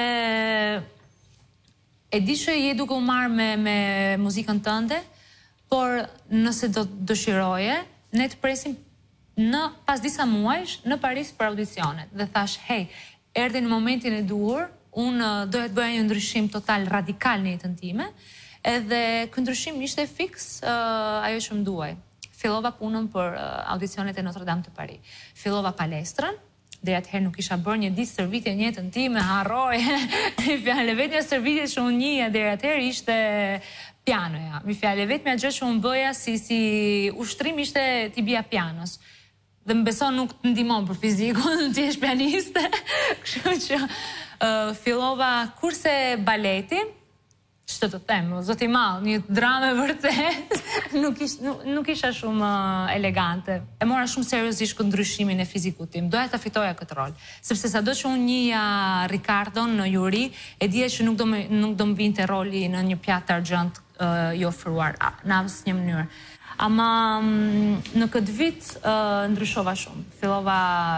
e di që je duke u marrë me, me muzikën tënde, por nëse do të dëshiroje, ne të presim në pas disa muajsh në Paris për audicionet. Dhe thash, hey, erdhi në momentin e duhur, unë doja të bëja një ndryshim total radikal në jetën time, edhe ky ndryshim ishte fiks uh, ajo që më duaj. Fillova punën për uh, audicionet e Notre Dame të Paris. Fillova palestrën, dhe atëherë nuk isha bërë një ditë stërvitje në jetën time, harroj. Fjale vetmja stërvitje që unë njëja deri atëherë ishte pianoja. Mi fjale vetmja gjë që unë bëja si, si ushtrim ishte t'i bia pianos. Dhe më beson nuk të ndihmon për fizikun, ti jesh pianiste. Kështu që uh, fillova kurse baleti, që të them, zoti mall, një dramë vërtet, nuk, ish, nuk, nuk isha shumë uh, elegante. E mora shumë seriozisht këtë ndryshimin e fizikut tim. Doja ta fitoja këtë rol. Sepse sado që unë njëja Ricardon në juri, e dija që nuk do më, nuk do më vinte roli në një pjatë argjend uh, i ofruar në asnjë mënyrë. Ama um, në këtë vit uh, ndryshova shumë. Fillova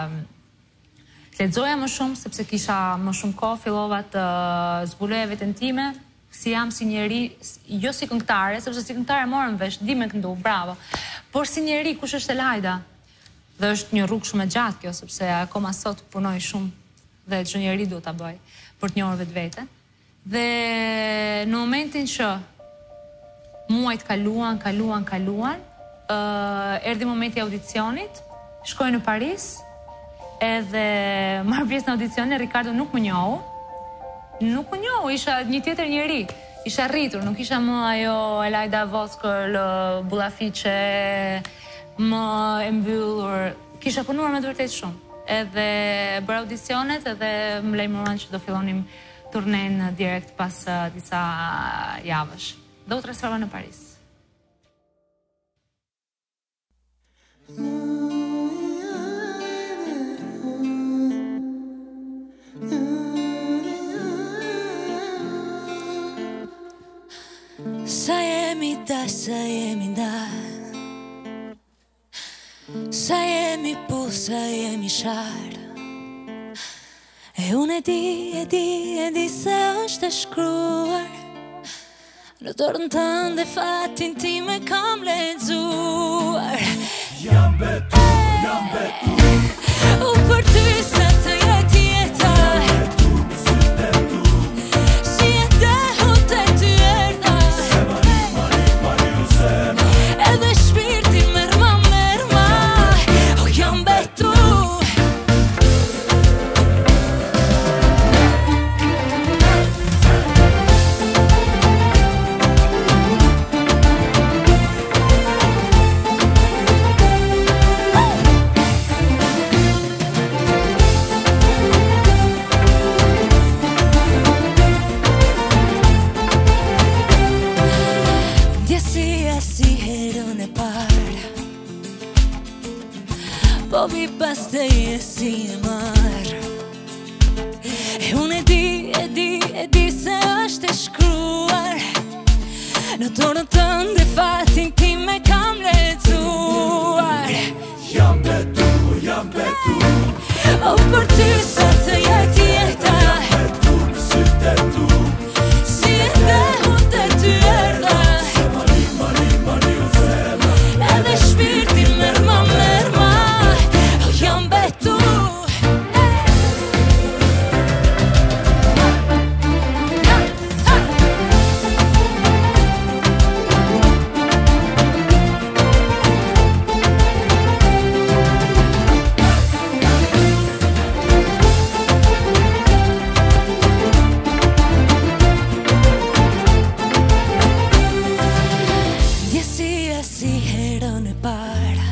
të lexoja më shumë, sepse kisha më shumë kohë, fillova të uh, zbuloja veten time, si jam si njeri, jo si këngëtare, sepse si këngëtare morëm vesh, di me këndu, bravo. Por si njeri, kush është Elajda? Dhe është një rrugë shumë e gjatë kjo, sepse akoma sot punoj shumë dhe çdo njeri duhet ta bëj për të njohur vetveten. Dhe në momentin që muajt kaluan, kaluan, kaluan, uh, erdhi momenti i audicionit, shkoj në Paris, edhe marr pjesë në audicion, Ricardo nuk më njohu. Nuk më njohu, isha një tjetër njeri. Isha rritur, nuk isha më ajo Elajda Voskër, bullafiqe, më e mbyllur. Kisha punuar me të vërtet shumë. Edhe bëra audicionet edhe më lajmëruan që do fillonim turnen direkt pas uh, disa javësh. Do u transferova në Paris. Sa jemi dash, sa jemi ndar, sa jemi pu, sa jemi shar. E unë e di, e di, e di se është e shkruar në dorën tënde, fatin ti me kam lexuar. Jam betur, jam betur, u për ty sa të jetë jeta. Po vi pas të jesi e marë. E unë e di, e di, e di se është e shkruar në dorën tënde, fatin ti me kam lexuar. Jam betur, jam betur, o për ty sa të jetë jeta. Jam betur në sytë e tu, si e dhe unë të ty erdha. Se mari, mari, mari u zema, edhe shpirti mërma, mërma. Jam betur. Ndjesia si herën e parë,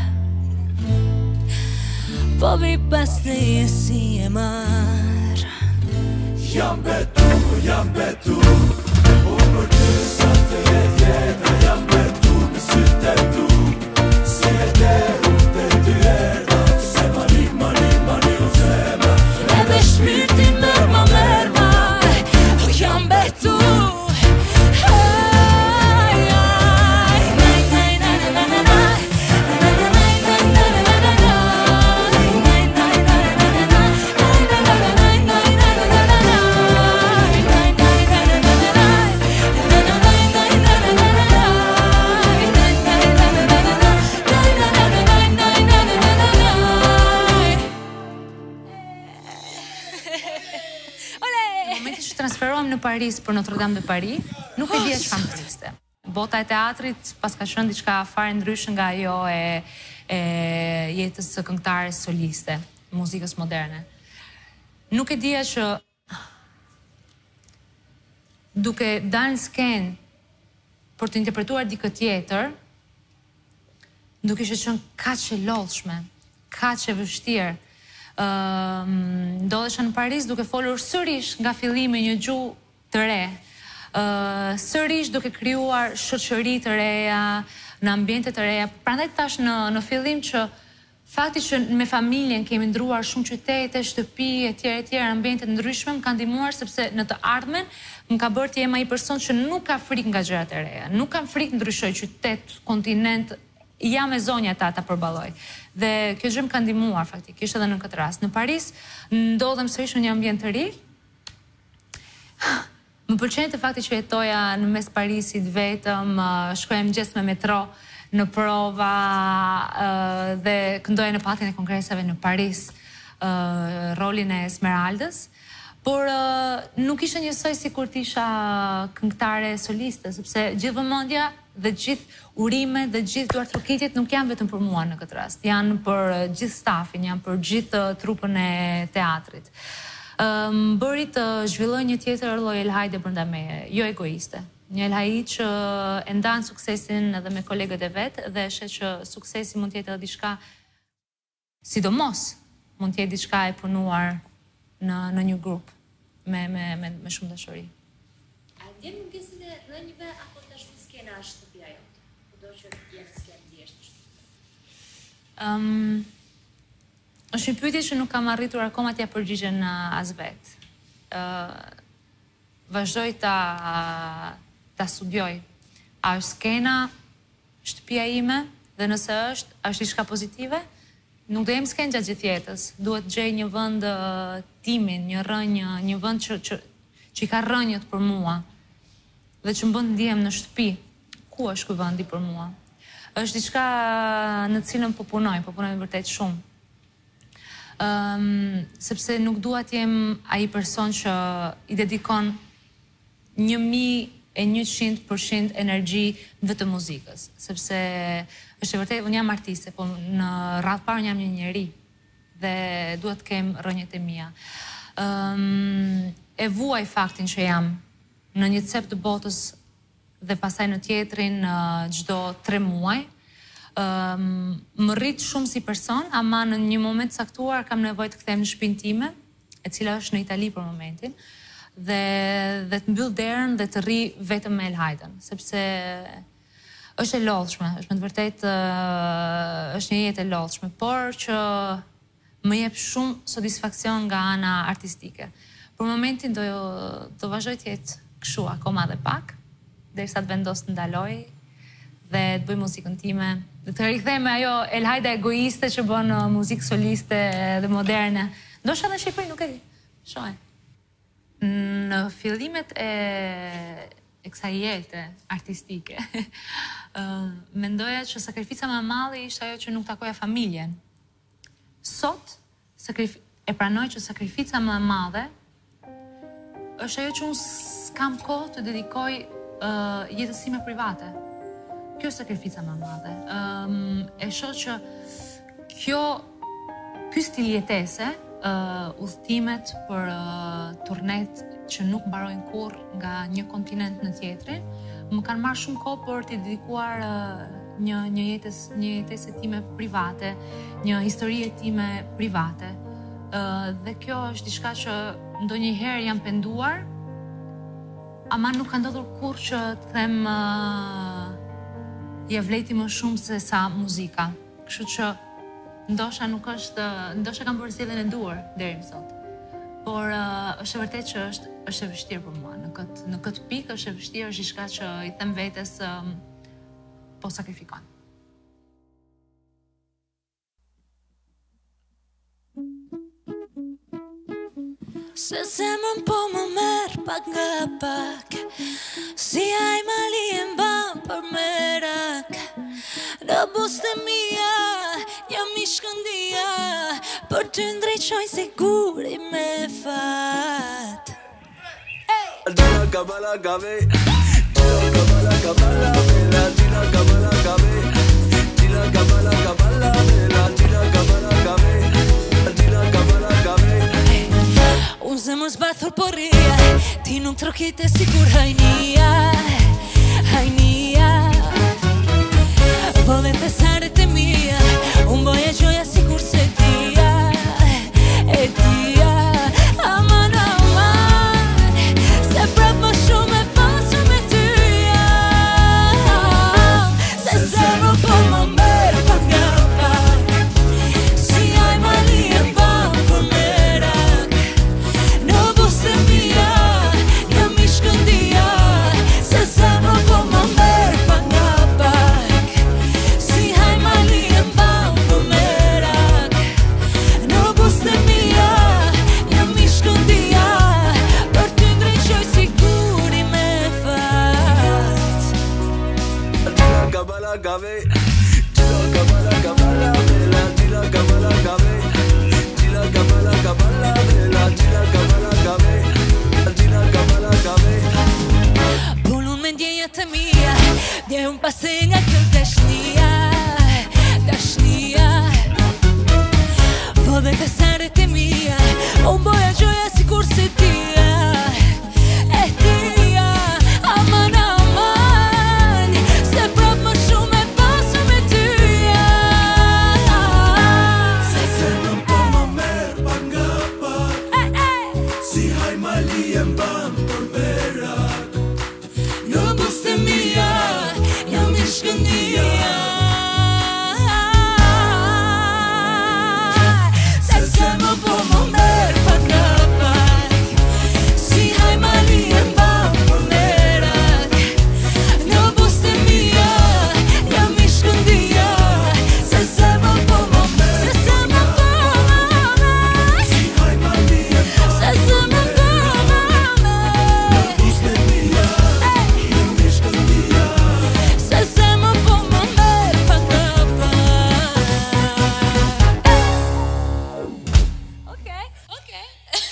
po vi pas të jesi e marë. Jam betur, jam betur, unë për ty sa të jetë jeta. Jam betur në sytë e tu, si e dhe unë të ty erdha. Se mari, mari, mari u zema, edhe shpirti mërma, mërma. Jam betur. transferohem në Paris për Notre Dame de Paris, nuk e dija çfarë më ishte. Bota e teatrit pas ka qenë diçka fare ndryshe nga ajo e, e jetës së këngëtares soliste, muzikës moderne. Nuk e dija që duke dalë në skenë për të interpretuar dikë tjetër, duke që qenë kaq e lodhshme, kaq e vështirë. Uh, ndodhesha në Paris duke folur sërish nga fillimi një gjuhë të re, uh, sërish duke krijuar shoqëri të reja, në ambiente të reja. Prandaj tash në, në fillim që fakti që me familjen kemi ndruar shumë qytete, shtëpi, etj, etj, ambiente të ndryshme më ka ndihmuar sepse në të ardhmen më ka bërë të jem ai person që nuk ka frikë nga gjërat e reja, nuk kam frikë ndryshoj qytet, kontinent, jam e zonja ta ta përballoj. Dhe kjo gjë më ka ndihmuar faktikisht edhe në këtë rast. Në Paris ndodhem sërish në një ambient të ri. Më pëlqente fakti që jetoja në mes Parisit vetëm, shkoja mëngjes me metro në prova dhe këndoja në patjen e kongreseve në Paris rolin e Esmeraldës. Por nuk ishte njësoj si kur t'isha këngëtare soliste, sepse gjithë vëmendja dhe gjithë urimet dhe gjithë duart trokitjet nuk janë vetëm për mua në këtë rast, janë për gjithë stafin, janë për gjithë trupën e teatrit. Më bëri të zhvilloj një tjetër lloj Elhajde brenda meje, jo egoiste. Një Elhajde që e ndan suksesin edhe me kolegët e vet dhe e sheh që suksesi mund të jetë edhe diçka, sidomos mund të jetë diçka e punuar në në një grup me me me, me shumë dashuri. A ndjen mungesën e rënjëve apo tashmë skena është shtëpia jote? Kudo që je në skenë ndjesh. Ëm um, është një pyetje që nuk kam arritur akoma t'ja përgjigjen as vet. Ë uh, vazhdoj ta ta studioj. A është skena shtëpia ime dhe nëse është, është diçka pozitive? Nuk do jem skenë gjatë gjithë jetës. Duhet gjej një vend uh, timin, një rënjë, një vend që, që, që i ka rënjët për mua dhe që më bën ndihem në shtëpi. Ku është ky vendi për mua? Është diçka në cilën po punoj, po punoj vërtet shumë. Um, sepse nuk dua të jem ai person që i dedikon një mijë e njëqind përqind energji vetëm muzikës, sepse është e vërtet, unë jam artiste, po në radhë parë jam një njeri dhe duhet të kem rënjët e mia. Um, e vuaj faktin që jam në një cep të botës dhe pastaj në tjetrin çdo tre muaj. Um, më rrit shumë si person, ama në një moment caktuar kam nevojë të kthehem në shtëpinë time, e cila është në Itali për momentin, dhe dhe të mbyll derën dhe të rri vetëm me Elhajden, sepse është e lodhshme, është me të vërtetë uh, është një jetë e lodhshme, por që më jep shumë satisfaksion nga ana artistike. Për momentin do do vazhdoj të jetë kështu akoma edhe pak, derisa të vendos të ndaloj dhe të bëj muzikën time, dhe të rikthehem me ajo Elhajda egoiste që bën uh, muzikë soliste dhe moderne. Ndoshta në Shqipëri nuk e di. Shoh. Në fillimet e, e kësaj jete artistike, uh, mendoja që sakrifica më e madhe ishte ajo që nuk takoja familjen. Sot sakrif e pranoj që sakrifica më e madhe është ajo që unë s'kam kohë të dedikoj uh, jetës time private. Kjo është sakrifica më e madhe. Um, e shoh që kjo ky stil jetese, Uh, udhëtimet për uh, turnet që nuk mbarojnë kurrë nga një kontinent në tjetrin, më kanë marrë shumë kohë për t'i dedikuar uh, një një jetës një jetese time private, një historie time private. Uh, dhe kjo është diçka që ndonjëherë jam penduar, ama nuk ka ndodhur kurrë që të them uh, ja vleti më shumë se sa muzika. Kështu që ndoshta nuk është, ndoshta kam bërë zgjedhjen e duhur deri më sot. Por uh, është e vërtetë që është është e vështirë për mua në këtë në këtë pikë, është e vështirë, është diçka që i them vetes um, po sakrifikon. Se zemrën po më merë pak nga pak, si aj mali e mba për merak. Në buste mia, jam i shkëndia, për ty ndrejqoj siguri me fat. kabala gabe. Tila kabala kabala bela. Tila kabala gabe. Tila kabala kabala bela. Tila kabala gabe. Tila kabala gabe. Usamos bathur porria. Ti nuk trokite sikur hajnia. Hajnia. Vole pesare te mia. Un boia gioia sikur se dia. E dia. Aman aman. Se prap më shumë e pasu me tyja. Se zemro po më merë pa nga pak. Si aj mali e bam për merak. Në buste mia, jam i shkëndia. Se zemro po më merë pa nga pak. Si aj mali e bam për merak. Në buste mia, jam i shkëndia. Për ty ndryqoj siguri me fat. Tila kabala gabe. Tila kabala kabala bela. Tila kabala gabe. Tila kabala kabala bela. Tila kabala gabe. Tila kabala gabe. Punun me ndjenjat e mia. Dje un pase nga kjo dashnia. Dashnia. Vode pesaret e mia. Un boja gjoja sikur se tia. E tia. Aman aman. Se prap më shumë e pasu me tyja. Se zemrën po më merë pa nga pak. E e. Si haj mali e mban për merak. Në buste mia, jam i shkëndia. Se zemra po më merë pa nga pak. Si haj mali e mban për merak. Në buste mia, jam i shkëndia. Se zemra po më merë. Se zemra po më merë. Si haj mali e mban Se zemra po më merë. buste mia. Jam i shkëndia. Se zemra po më merë pa nga pak. Okej, okej.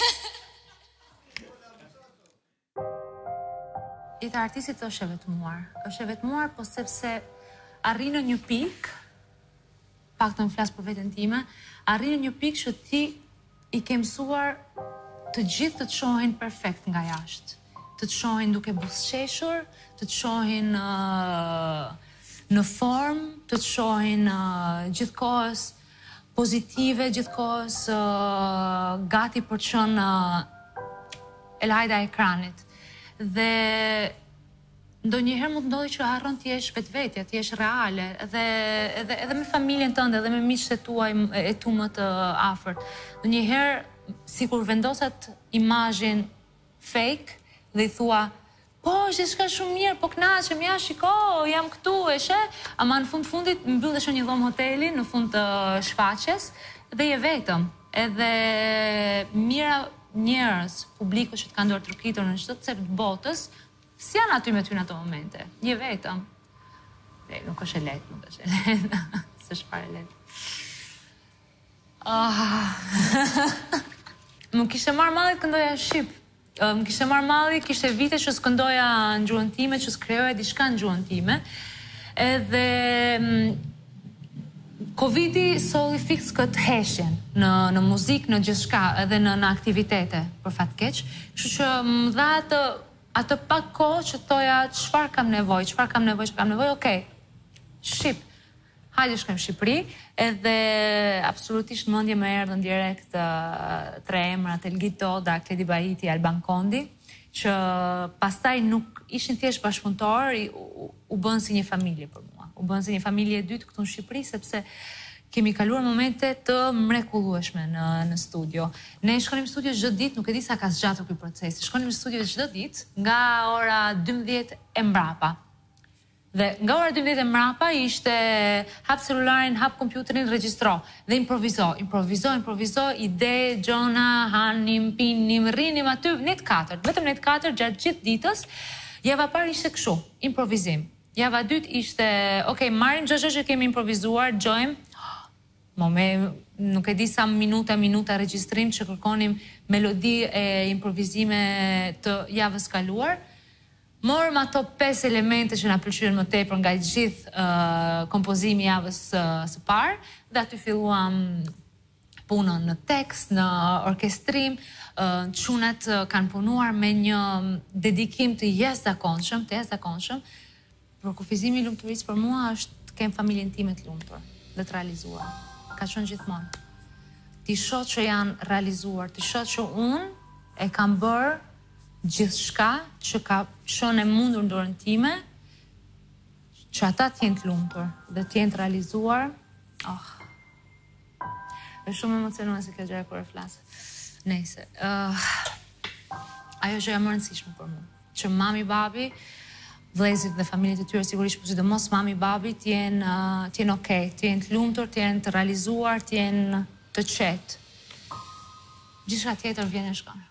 Jeta e artistit është e vetmuar. Është e vetmuar, po sepse arrin në një pikë, pak të më flasë për veten time, arrin në një pikë që ti i ke mësuar të gjithë të të shohin perfekt nga jashtë. Të të shohin duke buzëqeshur, të të shohin uh, në formë, të të shohin uh, gjithkohës pozitive, gjithkohës uh, gati për të qenë uh, e lajda e ekranit. Dhe ndonjëherë mund ndodhi që harron ti jesh vetvetja, ti jesh reale, edhe edhe edhe me familjen tënde, edhe me miqtë e tuaj e tu më të afërt. Ndonjëherë sikur vendoset imazhin fake dhe i thua, po, është diçka shumë mirë, po kënaqem, ja shiko, jam këtu, e she, ama në fund fundit mbyllesh në një dhomë hoteli në fund të shfaqjes dhe je vetëm. Edhe mira njerëz, publiku që të kanë dorë trukitur në çdo cep të botës, si janë aty me ty në ato momente. Je vetëm. E, nuk është e lehtë, nuk është e lehtë. S'është fare lehtë. Ah. Më kishte marrë malli të këndoja shqip. Uh, Më kishte marrë malli, kishte vite që s'këndoja në gjuhën time, që s'krijoja diçka në gjuhën time. Edhe mm, Covidi solli fiks këtë heshjen në, në muzikë, në gjithçka, edhe në, në aktivitete, për fat keq. Kështu që më dha atë, atë pak kohë që thoja çfarë kam nevojë, çfarë kam nevojë, çfarë kam nevojë, okej. Shqip. Hajde shkojmë në Shqipëri, edhe absolutisht mendje më erdhën direkt uh, tre emrat, Elgit Toda, Kledi Baiti, Alban Kondi, që pastaj nuk ishin thjesht bashkëpunëtor, u, u bën si një familje për mua. U bën si një familje e dytë këtu në Shqipëri, sepse kemi kaluar momente të mrekullueshme në, në studio. Ne shkonim në studio çdo ditë, nuk e di sa ka zgjatur ky proces. Shkonim në studio çdo ditë nga ora dymbëdhjetë e mbrapa. Dhe nga ora dymbëdhjetë e mbrapa ishte hap celularin, hap kompjuterin, regjistro dhe improvizo, improvizo, improvizo, ide, gjona, hanim, pinim, rrinim aty, net katër, vetëm net katër gjatë gjithë ditës. Java parë ishte kështu, improvizim. Java dytë ishte, okay, marrim çdo gjë që kemi improvizuar, gjojmë. Mome, nuk e di sa minuta, minuta regjistrim që kërkonim melodi e improvizime të javës kaluar. Morëm ato pesë elemente që na pëlqyen më tepër nga gjithë uh, kompozimi i javës uh, së parë dhe aty filluam punën në tekst, në orkestrim. Uh, Çunat uh, kanë punuar me një dedikim të jashtëzakonshëm, të jashtëzakonshëm. Për kufizimi i lumturisë për mua është të kem familjen time të lumtur dhe të realizuar. Ka qenë gjithmonë. Ti shoh që janë realizuar, ti shoh që unë e kam bërë gjithçka që ka qenë e mundur në dorën time, që ata të jenë të lumtur dhe të jenë të realizuar. Oh. Është shumë emocionuese kjo gjë kur e flas. Nëse, uh, ajo që e më rëndësishme për mua, që mami, babi, vëllezërit dhe familjet e tyre sigurisht, por sidomos mami, babi të jenë uh, të jenë okay, të jenë të lumtur, të jenë të realizuar, të jenë të qetë. Gjithçka tjetër vjen e shkon.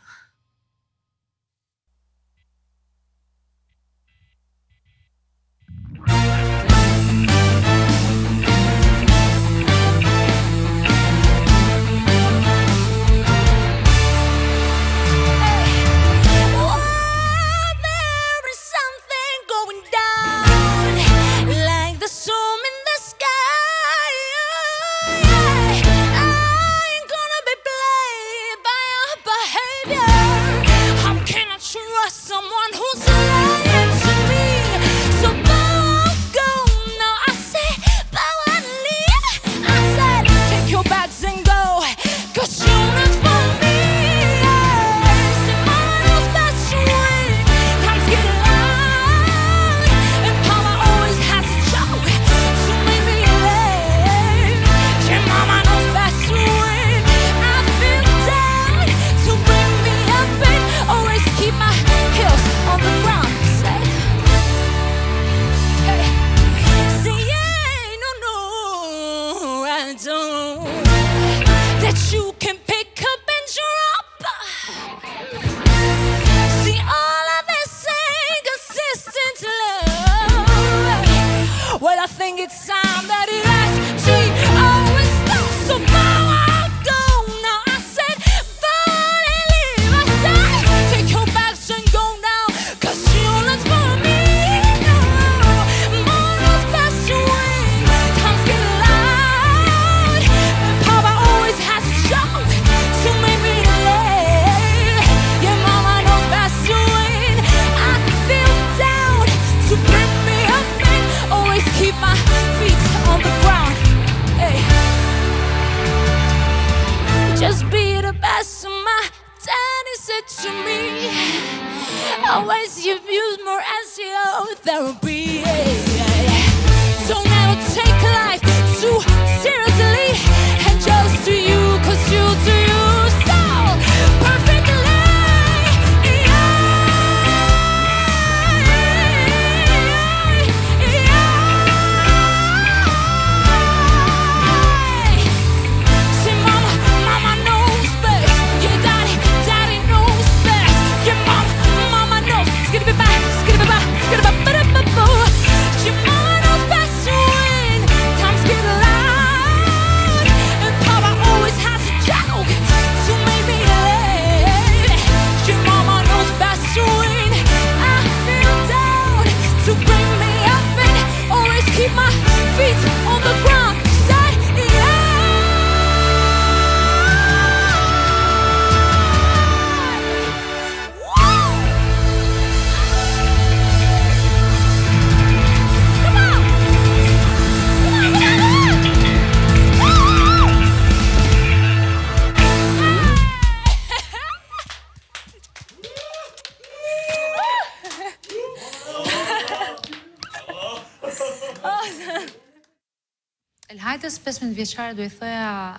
Elhajtës pesëmbëdhjetë vjeçare do i thoja,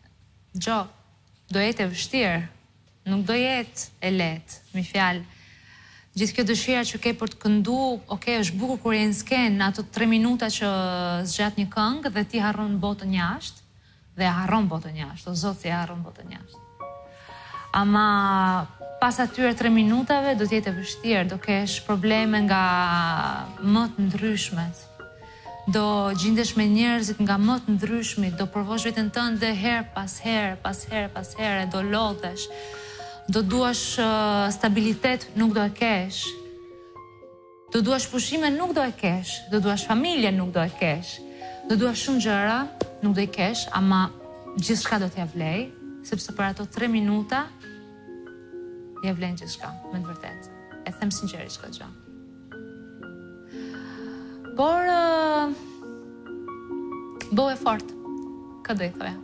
Gjo, do jetë e vështirë, nuk do jetë e lehtë, mi fjalë. Gjithë kjo dëshira që ke për të këndu, okay, është bukur kur je në skenë, në ato tre minuta që zgjat një këngë dhe ti harron botën jashtë, dhe harron botën jashtë, o Zot, si e harron botën jashtë. Ama pas atyre tre minutave do t'jetë e vështirë, do kesh probleme nga më të ndryshmet. Do gjendesh me njerëzit nga më të ndryshmit, do provosh veten tënde herë pas herë, pas herë, pas herë, do lodhesh, do duash uh, stabilitet, nuk do e kesh. Do duash pushime, nuk do e kesh. Do duash familje, nuk do e kesh. Do duash shumë gjëra, nuk do i kesh, ama gjithçka do t'ja vlej, sepse për ato tre minuta ja vlen gjithçka, me të vërtetë. E them sinqerisht këtë gjë. Por uh, bëu e fort. Këtë do i thoja.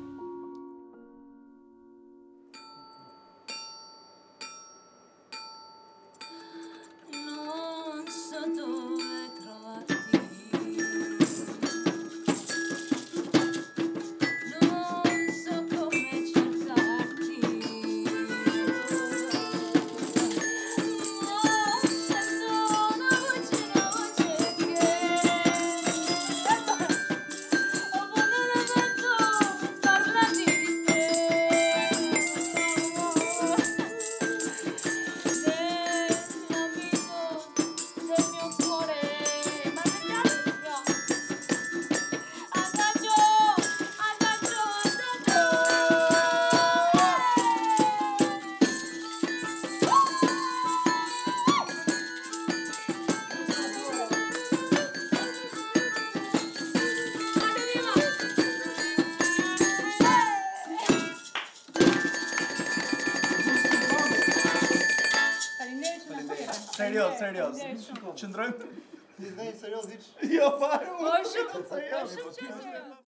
Serios, serios. Qëndrojmë? Disney, serios, diç? Jo, fare. Po shumë, po shumë.